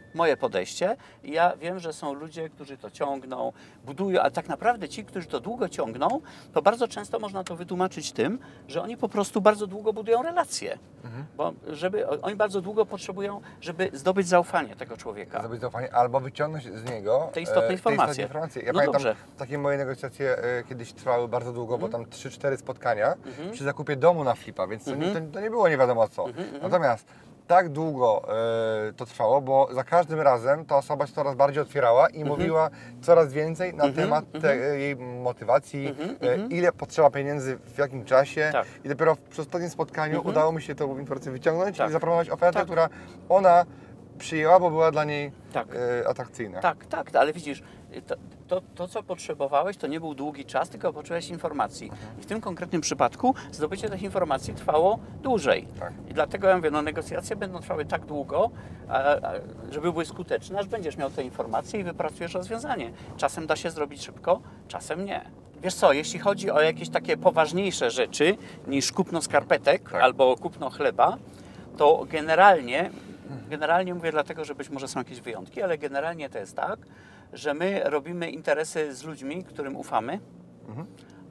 moje podejście. I ja wiem, że są ludzie, którzy to ciągną, budują, ale tak naprawdę ci, którzy to długo ciągną, to bardzo często można to wytłumaczyć tym, że oni po prostu bardzo długo budują relacje. Mhm. Bo żeby, oni bardzo długo potrzebują, żeby zdobyć zaufanie tego człowieka. Zdobyć zaufanie albo wyciągnąć z niego te istotne e, informacje. Te istotne informacje. Ja no pamiętam, dobrze. takie moje negocjacje e, kiedyś trwały bardzo długo, mhm. bo tam trzy cztery spotkania mhm. przy zakupie domu na flipa, więc to, mhm. nie, to, to nie było nie wiadomo co. Mhm. Natomiast tak długo e, to trwało, bo za każdym razem ta osoba się coraz bardziej otwierała i mm-hmm. mówiła coraz więcej na mm-hmm. temat te, mm-hmm. jej motywacji, mm-hmm. e, ile potrzeba pieniędzy, w jakim czasie. Tak. I dopiero przy ostatnim spotkaniu mm-hmm. udało mi się tą informację wyciągnąć tak. i zaproponować ofertę, tak. która ona przyjęła, bo była dla niej tak. e, atrakcyjna. Tak, tak, ale widzisz, to, to, to co potrzebowałeś, to nie był długi czas, tylko potrzebowałeś informacji. Mhm. I w tym konkretnym przypadku zdobycie tych informacji trwało dłużej. Tak. I dlatego ja mówię, no negocjacje będą trwały tak długo, a, a, żeby były skuteczne, aż będziesz miał te informacje i wypracujesz rozwiązanie. Czasem da się zrobić szybko, czasem nie. Wiesz co, jeśli chodzi o jakieś takie poważniejsze rzeczy niż kupno skarpetek tak. albo kupno chleba, to generalnie Generalnie mówię dlatego, że być może są jakieś wyjątki, ale generalnie to jest tak, że my robimy interesy z ludźmi, którym ufamy mhm.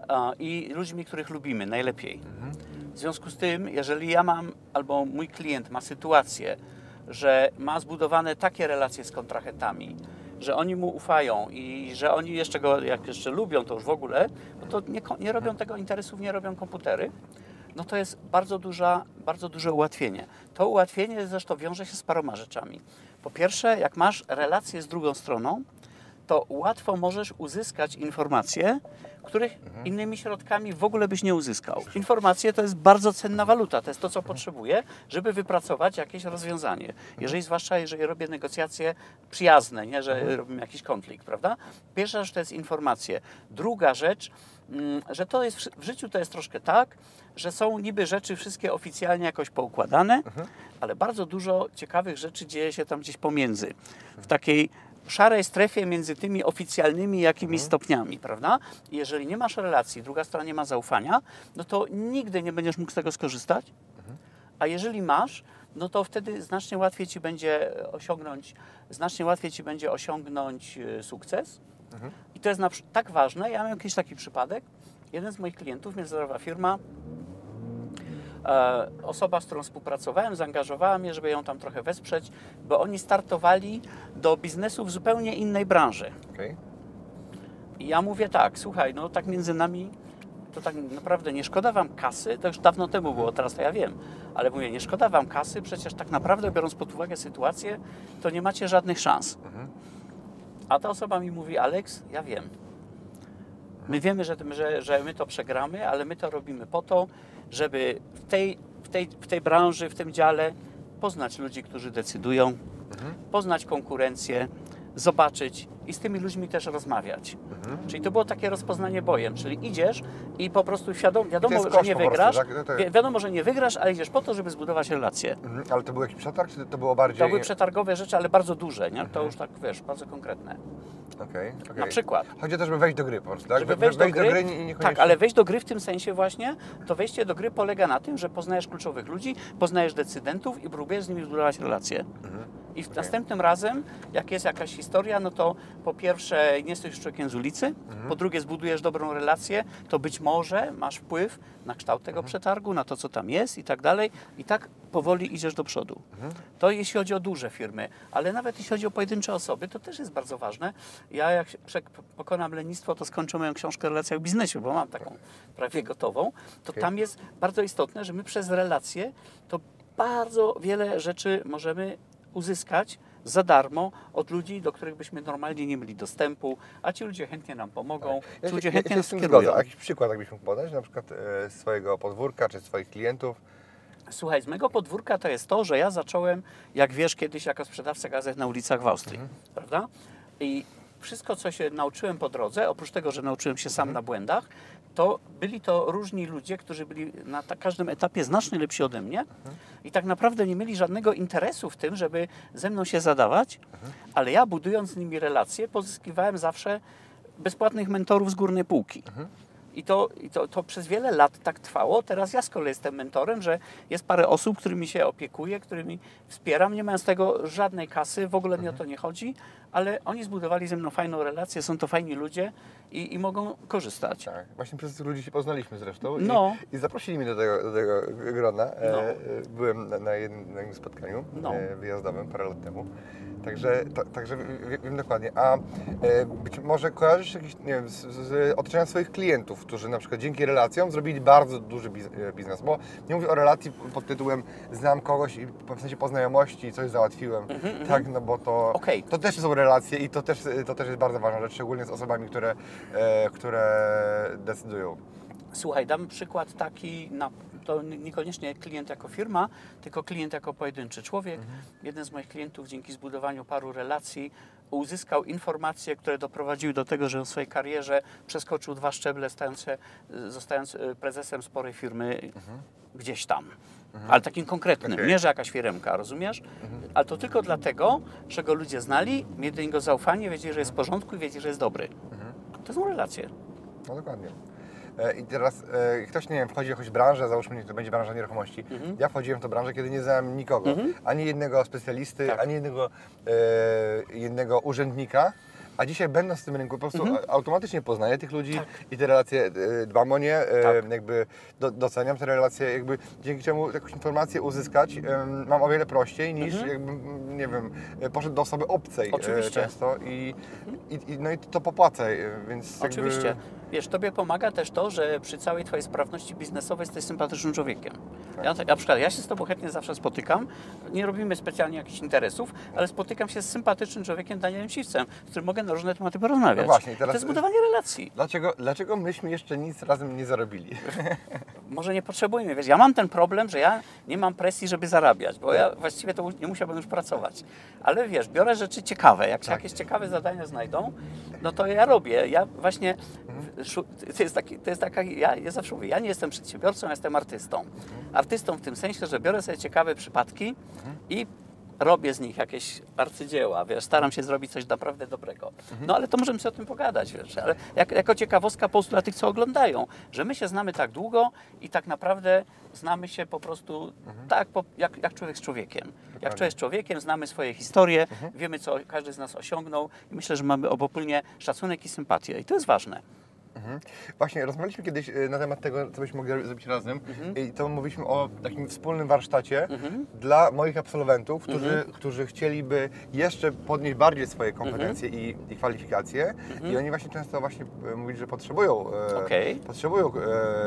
i ludźmi, których lubimy najlepiej. Mhm. W związku z tym, jeżeli ja mam, albo mój klient ma sytuację, że ma zbudowane takie relacje z kontrahentami, że oni mu ufają i że oni jeszcze go, jak jeszcze lubią, to już w ogóle, no to nie, nie robią tego interesów, nie robią komputery, no to jest bardzo, duża, bardzo duże ułatwienie. To ułatwienie zresztą wiąże się z paroma rzeczami. Po pierwsze, jak masz relację z drugą stroną, to łatwo możesz uzyskać informacje, których mhm. innymi środkami w ogóle byś nie uzyskał. Informacje to jest bardzo cenna waluta, to jest to, co potrzebuję, żeby wypracować jakieś rozwiązanie. Jeżeli, zwłaszcza jeżeli robię negocjacje przyjazne, nie, że mhm. robimy jakiś konflikt, prawda? Pierwsza rzecz to jest informacje. Druga rzecz, że to jest w życiu to jest troszkę tak, że są niby rzeczy wszystkie oficjalnie jakoś poukładane, mhm. ale bardzo dużo ciekawych rzeczy dzieje się tam gdzieś pomiędzy. W takiej szarej strefie między tymi oficjalnymi jakimiś mhm. stopniami, prawda? Jeżeli nie masz relacji, druga strona nie ma zaufania, no to nigdy nie będziesz mógł z tego skorzystać, mhm. a jeżeli masz, no to wtedy znacznie łatwiej Ci będzie osiągnąć, znacznie łatwiej Ci będzie osiągnąć sukces. Mhm. I to jest na, tak ważne. Ja miałem jakiś taki przypadek. Jeden z moich klientów, międzynarodowa firma, e, osoba, z którą współpracowałem, zaangażowała mnie, żeby ją tam trochę wesprzeć, bo oni startowali do biznesu w zupełnie innej branży. Okay. I ja mówię tak, słuchaj, no tak między nami, to tak naprawdę nie szkoda Wam kasy, to już dawno temu było, teraz to ja wiem, ale mówię, nie szkoda Wam kasy, przecież tak naprawdę, biorąc pod uwagę sytuację, to nie macie żadnych szans. Mhm. A ta osoba mi mówi, Aleks, ja wiem. My wiemy, że, że, że my to przegramy, ale my to robimy po to, żeby w tej, w tej, w tej branży, w tym dziale poznać ludzi, którzy decydują, mhm. poznać konkurencję, zobaczyć i z tymi ludźmi też rozmawiać. Mhm. Czyli to było takie rozpoznanie bojem, czyli idziesz i po prostu wiadomo, wiadomo że nie wygrasz, prostu, tak? to jest... wiadomo, że nie wygrasz, ale idziesz po to, żeby zbudować relacje. Mhm. Ale to był jakiś przetarg, czy to było bardziej... To były przetargowe rzeczy, ale bardzo duże, nie? Mhm. To już tak, wiesz, bardzo konkretne. Okay, okay. Na przykład. Chodzi o to, żeby wejść do gry po prostu, tak? Żeby wejść, wejść do, gry, do gry, nie, niekoniecznie... Tak, ale wejść do gry w tym sensie właśnie, to wejście do gry polega na tym, że poznajesz kluczowych ludzi, poznajesz decydentów i próbujesz z nimi zbudować relacje. Mhm. I okay. następnym razem, jak jest jakaś historia, no to po pierwsze nie jesteś człowiekiem z ulicy, mhm. po drugie zbudujesz dobrą relację, to być może masz wpływ na kształt tego mhm. przetargu, na to, co tam jest i tak dalej. I tak powoli idziesz do przodu. Mhm. To jeśli chodzi o duże firmy, ale nawet jeśli chodzi o pojedyncze osoby, to też jest bardzo ważne. Ja jak pokonam lenistwo, to skończę moją książkę o relacjach w biznesie, bo mam taką prawie gotową. To okay. tam jest bardzo istotne, że my przez relacje to bardzo wiele rzeczy możemy uzyskać za darmo od ludzi, do których byśmy normalnie nie mieli dostępu, a ci ludzie chętnie nam pomogą, tak. ja ci ludzie ja, chętnie ja nas skierują. kierują. A jakiś przykład, jakbyś mógł podać, na przykład e, swojego podwórka, czy swoich klientów? Słuchaj, z mego podwórka to jest to, że ja zacząłem, jak wiesz, kiedyś jako sprzedawca gazet na ulicach w Austrii, mhm. prawda? I wszystko, co się nauczyłem po drodze, oprócz tego, że nauczyłem się sam mhm. na błędach, to byli to różni ludzie, którzy byli na każdym etapie znacznie lepsi ode mnie mhm. i tak naprawdę nie mieli żadnego interesu w tym, żeby ze mną się zadawać, mhm. ale ja budując z nimi relacje, pozyskiwałem zawsze bezpłatnych mentorów z górnej półki. Mhm. I, to, i to, to przez wiele lat tak trwało. Teraz ja z kolei jestem mentorem, że jest parę osób, którymi się opiekuję, którymi wspieram, nie mając z tego żadnej kasy, w ogóle mi o to nie chodzi, ale oni zbudowali ze mną fajną relację, są to fajni ludzie i, i mogą korzystać. Tak, właśnie przez tych ludzi się poznaliśmy zresztą i, No. i zaprosili mnie do tego, do tego grona. No. E, byłem na, na jednym, na jednym spotkaniu No. e, wyjazdowym parę lat temu. Także, ta, także wiem, wiem dokładnie. A e, być może kojarzysz jakiś, nie wiem, z, z otoczenia swoich klientów, którzy na przykład dzięki relacjom zrobili bardzo duży biz, biznes, bo nie mówię o relacji pod tytułem znam kogoś i w sensie po znajomości coś załatwiłem, Mhm, tak, no bo to, Okej. to też są relacje i to też, to też jest bardzo ważna rzecz, szczególnie z osobami, które, e, które decydują. Słuchaj, dam przykład taki, na, to niekoniecznie klient jako firma, tylko klient jako pojedynczy człowiek. Mhm. Jeden z moich klientów dzięki zbudowaniu paru relacji uzyskał informacje, które doprowadziły do tego, że w swojej karierze przeskoczył dwa szczeble, stając się, zostając prezesem sporej firmy mhm. gdzieś tam. Mhm. Ale takim konkretnym, okay. Nie że jakaś firmka, rozumiesz? Mhm. Ale to tylko dlatego, że go ludzie znali, mieli do niego zaufanie, wiedzieli, że jest w porządku i wiedzieli, że jest dobry. Mhm. To są relacje. No dokładnie. I teraz e, ktoś, nie wiem, wchodzi w jakąś branżę, załóżmy, to będzie branża nieruchomości. Mhm. Ja wchodziłem w tę branżę, kiedy nie znałem nikogo. Mhm. Ani jednego specjalisty, tak. ani jednego, e, jednego urzędnika. A dzisiaj będąc w tym rynku, po prostu mhm. automatycznie poznaję tych ludzi tak. i te relacje, e, dbam o nie, e, tak. jakby do, doceniam te relacje, jakby dzięki czemu jakąś informację uzyskać e, mam o wiele prościej niż mhm. jakbym, nie wiem, poszedł do osoby obcej e, często i, mhm. i, i, no i to popłacę, więc Oczywiście. Jakby... Wiesz, tobie pomaga też to, że przy całej twojej sprawności biznesowej jesteś sympatycznym człowiekiem. Ja, na przykład, ja się z tobą chętnie zawsze spotykam, nie robimy specjalnie jakichś interesów, ale spotykam się z sympatycznym człowiekiem, Danielem Siwcem, z którym mogę na różne tematy porozmawiać. No właśnie, teraz... To jest budowanie relacji. Dlaczego, dlaczego myśmy jeszcze nic razem nie zarobili? Może nie potrzebujemy, wiesz, ja mam ten problem, że ja nie mam presji, żeby zarabiać, bo ja właściwie to nie musiałbym już pracować. Ale wiesz, biorę rzeczy ciekawe, jak się tak. jakieś ciekawe zadania znajdą, no to ja robię. Ja właśnie, to jest, taki, to jest taka, ja, ja zawsze mówię, ja nie jestem przedsiębiorcą, ja jestem artystą. Artystą w tym sensie, że biorę sobie ciekawe przypadki i robię z nich jakieś arcydzieła, wiesz, staram się zrobić coś naprawdę dobrego. No ale to możemy sobie o tym pogadać, wiesz, ale jak, jako ciekawostka po prostu dla tych, co oglądają, że my się znamy tak długo i tak naprawdę znamy się po prostu mhm. tak, po, jak, jak człowiek z człowiekiem. Dokładnie. Jak człowiek z człowiekiem, znamy swoje historie, mhm. wiemy, co każdy z nas osiągnął i myślę, że mamy obopólnie szacunek i sympatię i to jest ważne. Mhm. Właśnie, rozmawialiśmy kiedyś na temat tego, co byśmy mogli zrobić razem mhm. i to mówiliśmy o takim wspólnym warsztacie mhm. dla moich absolwentów, którzy, mhm. którzy chcieliby jeszcze podnieść bardziej swoje kompetencje mhm. i, i kwalifikacje mhm. i oni właśnie często właśnie mówili, że potrzebują, okay. e, potrzebują e,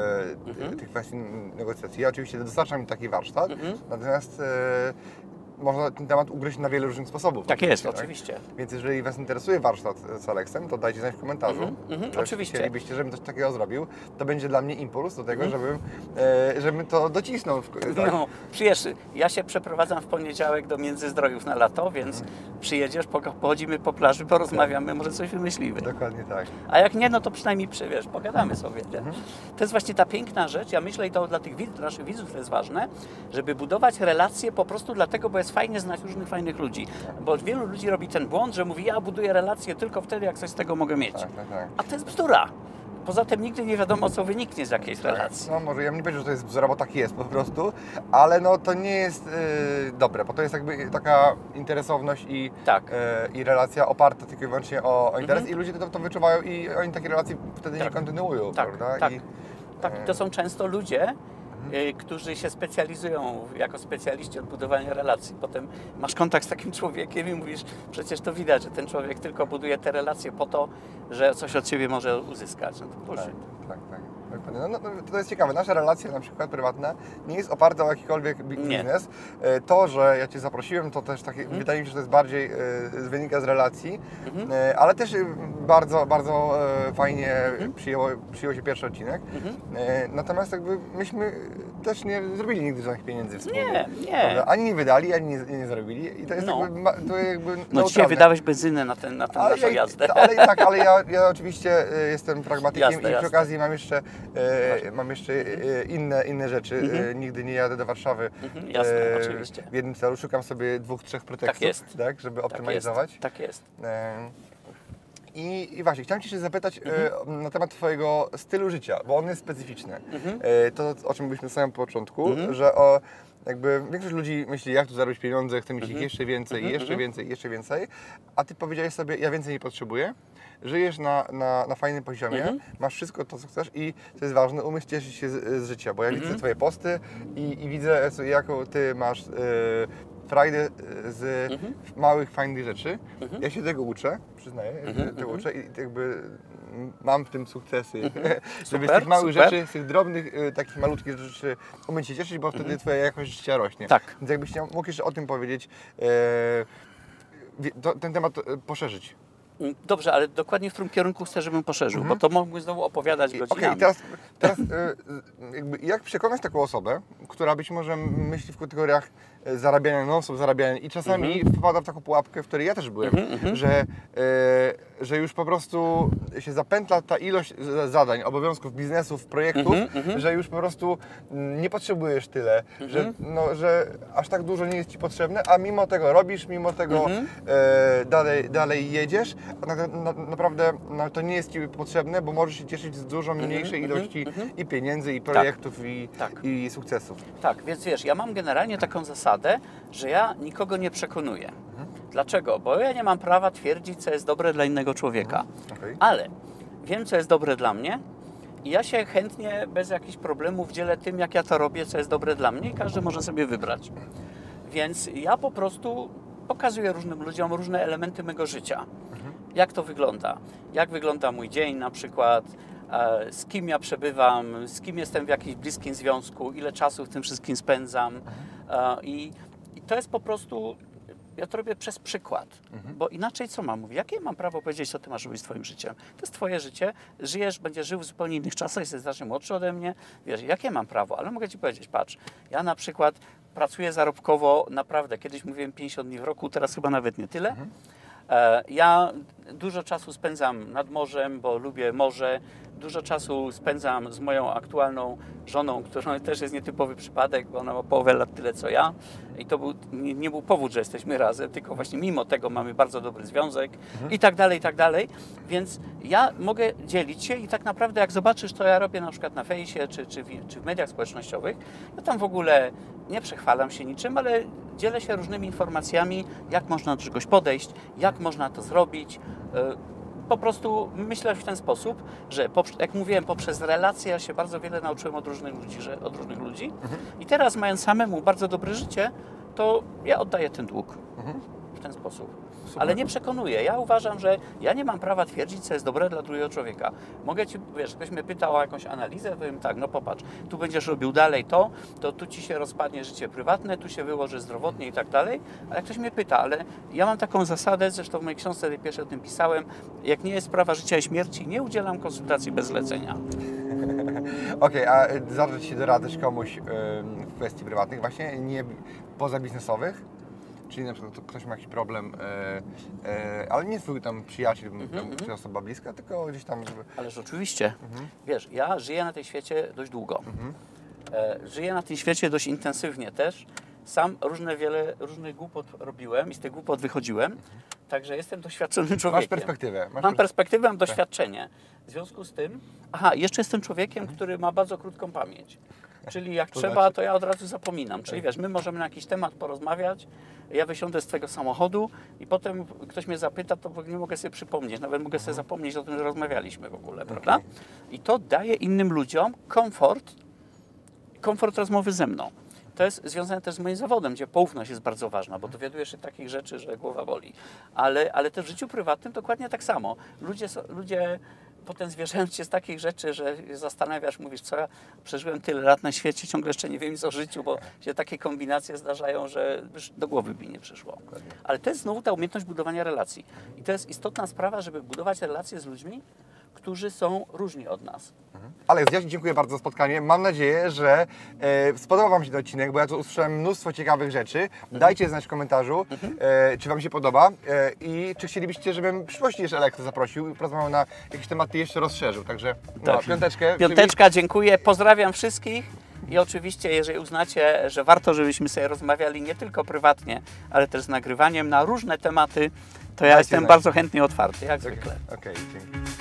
mhm. tych kwestii negocjacji. Ja oczywiście dostarczam im taki warsztat, mhm. natomiast e, można ten temat ugryźć na wiele różnych sposobów. Tak jest, tak? oczywiście. Więc jeżeli Was interesuje warsztat z Aleksem, to dajcie znać w komentarzu. Mm -hmm, mm -hmm, oczywiście. Chcielibyście, żebym coś takiego zrobił, to będzie dla mnie impuls do tego, mm -hmm. żebym, e, żebym to docisnął. W, tak? No, przyjesz, ja się przeprowadzam w poniedziałek do Międzyzdrojów na lato, więc mm -hmm. przyjedziesz, pochodzimy po plaży, porozmawiamy, tak. może coś wymyślimy. Dokładnie tak. A jak nie, no to przynajmniej wiesz, pogadamy sobie. Nie? Mm -hmm. To jest właśnie ta piękna rzecz, ja myślę i to dla tych dla naszych widzów to jest ważne, żeby budować relacje po prostu dlatego, bo jest fajnie znać różnych fajnych ludzi. Bo wielu ludzi robi ten błąd, że mówi, ja buduję relacje tylko wtedy, jak coś z tego mogę mieć. Tak, tak, tak. A to jest bzdura. Poza tym nigdy nie wiadomo, co wyniknie z jakiejś tak. relacji. No może ja nie powiem, że to jest bzdura, bo tak jest po prostu, ale no to nie jest yy, dobre, bo to jest jakby taka interesowność i, tak. yy, i relacja oparta tylko i wyłącznie o, o interes mhm. i ludzie to, to wyczuwają i oni takie relacji wtedy tak. nie kontynuują, tak, prawda? Tak, I, tak. I to są często ludzie, którzy się specjalizują jako specjaliści od budowania relacji. Potem masz kontakt z takim człowiekiem i mówisz, przecież to widać, że ten człowiek tylko buduje te relacje po to, że coś od ciebie może uzyskać. No to tak, tak, tak. No, no, to jest ciekawe. Nasza relacja na przykład prywatna nie jest oparta o jakikolwiek biznes. Nie. To, że ja Cię zaprosiłem, to też takie, mhm. wydaje mi się, że to jest bardziej wynika z relacji, mhm. ale też bardzo, bardzo fajnie mhm. przyjęło, przyjął się pierwszy odcinek. Mhm. Natomiast jakby myśmy też nie zrobili nigdy żadnych pieniędzy wspólnie. Nie, nie. Prawda? Ani nie wydali, ani nie, nie zarobili. I to jest no. jakby, to jakby no dzisiaj wydałeś benzynę na, ten, na tę naszą ja, jazdę. Ale tak, ale ja, ja oczywiście jestem pragmatykiem jasne, i jasne. przy okazji mam jeszcze E, mam jeszcze e, inne, inne rzeczy. Mhm. E, nigdy nie jadę do Warszawy. Mhm, jasne, e, oczywiście. W jednym celu szukam sobie dwóch, trzech pretekstów, tak, jest. tak żeby optymalizować. Tak jest. Tak jest. E, I, I właśnie, chciałem Cię się zapytać Mhm. e, na temat Twojego stylu życia, bo on jest specyficzny. Mhm. E, to, o czym mówiliśmy na samym początku, Mhm. że o, jakby większość ludzi myśli, jak tu zarobić pieniądze, chce mieć ich Mhm. jeszcze więcej, Mhm. jeszcze Mhm. więcej, jeszcze więcej, a Ty powiedziałeś sobie, ja więcej nie potrzebuję, żyjesz na, na, na fajnym poziomie, Mhm. masz wszystko to, co chcesz i, co jest ważne, umiesz cieszyć się z, z życia, bo ja Mhm. widzę Twoje posty i, i widzę, jaką Ty masz e, frajdę z Mhm. małych, fajnych rzeczy. Mhm. Ja się tego uczę, przyznaję, Mhm, że tego mhm. uczę i jakby mam w tym sukcesy, Mhm. żeby Super, z tych małych super. rzeczy, z tych drobnych, y, takich malutkich rzeczy umieć się cieszyć, bo wtedy Mhm. Twoja jakość życia rośnie. Tak. Więc jakbyś miał- mógł jeszcze o tym powiedzieć, e, wie- to, ten temat e, poszerzyć. Dobrze, ale dokładnie w którym kierunku chcę, żebym poszerzył, Mhm. bo to mógłbym znowu opowiadać I- godzinami. Okej, teraz, teraz e, jakby jak przekonać taką osobę, która być może myśli w kategoriach e, zarabiania non-stop, zarabiania i czasami Mhm. wpada w taką pułapkę, w której ja też byłem, Mhm, mhm. że, e, że już po prostu się zapętla ta ilość z- zadań, obowiązków, biznesów, projektów, Mhm, mhm. że już po prostu mm, nie potrzebujesz tyle, że, Mhm. no, że aż tak dużo nie jest Ci potrzebne, a mimo tego robisz, mimo tego Mhm. e, dalej, dalej jedziesz, a na, na, naprawdę no, to nie jest Ci potrzebne, bo możesz się cieszyć z dużo mniejszej mhm, ilości mhm. i pieniędzy, i projektów, i, tak. i sukcesów. Tak, więc wiesz, ja mam generalnie taką zasadę, że ja nikogo nie przekonuję. Mhm. Dlaczego? Bo ja nie mam prawa twierdzić, co jest dobre dla innego człowieka. Okej. Ale wiem, co jest dobre dla mnie i ja się chętnie, bez jakichś problemów dzielę tym, jak ja to robię, co jest dobre dla mnie i każdy może sobie wybrać. Więc ja po prostu pokazuję różnym ludziom różne elementy mego życia. Jak to wygląda? Jak wygląda mój dzień na przykład, e, z kim ja przebywam, z kim jestem w jakimś bliskim związku, ile czasu w tym wszystkim spędzam. E, i, I to jest po prostu, ja to robię przez przykład, bo inaczej co mam mówić? Jakie mam prawo powiedzieć, co ty masz robić swoim życiem? To jest twoje życie, żyjesz, będziesz żył w zupełnie innych czasach, jesteś znacznie młodszy ode mnie, wiesz, jakie mam prawo? Ale mogę ci powiedzieć, patrz, ja na przykład pracuję zarobkowo, naprawdę, kiedyś mówiłem pięćdziesiąt dni w roku, teraz chyba nawet nie tyle. E, Ja dużo czasu spędzam nad morzem, bo lubię morze. Dużo czasu spędzam z moją aktualną żoną, którą też jest nietypowy przypadek, bo ona ma połowę lat tyle co ja. I to był, nie, nie był powód, że jesteśmy razem, tylko właśnie mimo tego mamy bardzo dobry związek i tak dalej, i tak dalej. Więc ja mogę dzielić się i tak naprawdę jak zobaczysz, to ja robię na przykład na fejsie czy, czy, w, czy w mediach społecznościowych, ja tam w ogóle nie przechwalam się niczym, ale dzielę się różnymi informacjami, jak można do czegoś podejść, jak można to zrobić. Po prostu myślę w ten sposób, że poprze- jak mówiłem, poprzez relacje ja się bardzo wiele nauczyłem od różnych ludzi, że, od różnych ludzi. I teraz mając samemu bardzo dobre życie, to ja oddaję ten dług w ten sposób. Ale nie przekonuję. Ja uważam, że ja nie mam prawa twierdzić, co jest dobre dla drugiego człowieka. Mogę ci, wiesz, ktoś mnie pytał o jakąś analizę, powiem tak, no popatrz, tu będziesz robił dalej to, to tu ci się rozpadnie życie prywatne, tu się wyłoży zdrowotnie i tak dalej. A jak ktoś mnie pyta, ale ja mam taką zasadę, zresztą w mojej książce tej pierwszej o tym pisałem, jak nie jest sprawa życia i śmierci, nie udzielam konsultacji bez zlecenia. Okej, a e, zwracać się doradzasz komuś e, w kwestii prywatnych właśnie, nie pozabiznesowych? Czyli na przykład ktoś ma jakiś problem, e, e, ale nie twój tam przyjaciel, mm czy osoba bliska, tylko gdzieś tam, żeby... Ależ oczywiście. Wiesz, ja żyję na tym świecie dość długo. E, żyję na tym świecie dość intensywnie też. Sam różne wiele różnych głupot robiłem i z tych głupot wychodziłem. Także jestem doświadczonym człowiekiem. Masz perspektywę. Masz Mam pers- perspektywę, mam doświadczenie. W związku z tym, aha, jeszcze jestem człowiekiem, który ma bardzo krótką pamięć. Czyli jak To trzeba, znaczy? to ja od razu zapominam. Czyli wiesz, my możemy na jakiś temat porozmawiać, ja wysiądę z twojego samochodu i potem ktoś mnie zapyta, to nie mogę sobie przypomnieć, nawet mogę sobie zapomnieć o tym, że rozmawialiśmy w ogóle, prawda? I to daje innym ludziom komfort, komfort rozmowy ze mną. To jest związane też z moim zawodem, gdzie poufność jest bardzo ważna, bo dowiadujesz się takich rzeczy, że głowa boli. Ale, ale też w życiu prywatnym dokładnie tak samo. Ludzie, są- ludzie potem zwierzają cię z takich rzeczy, że zastanawiasz, mówisz, co ja przeżyłem tyle lat na świecie, ciągle jeszcze nie wiem nic o życiu, bo się takie kombinacje zdarzają, że już do głowy mi nie przyszło. Ale to jest znowu ta umiejętność budowania relacji. I to jest istotna sprawa, żeby budować relacje z ludźmi, którzy są różni od nas. Alex, ja Ci dziękuję bardzo za spotkanie. Mam nadzieję, że e, spodobał Wam się ten odcinek, bo ja tu usłyszałem mnóstwo ciekawych rzeczy. Dajcie znać w komentarzu, e, czy Wam się podoba e, i czy chcielibyście, żebym w przyszłości jeszcze Alexa zaprosił i porozmawiał na jakieś tematy jeszcze rozszerzył. Także no, Tak. piąteczkę. Piąteczka, dziękuję. Pozdrawiam wszystkich. I oczywiście, jeżeli uznacie, że warto, żebyśmy sobie rozmawiali nie tylko prywatnie, ale też z nagrywaniem na różne tematy, To ja Dajcie jestem znać. bardzo chętnie otwarty, jak Okej, zwykle. okej, dzięki.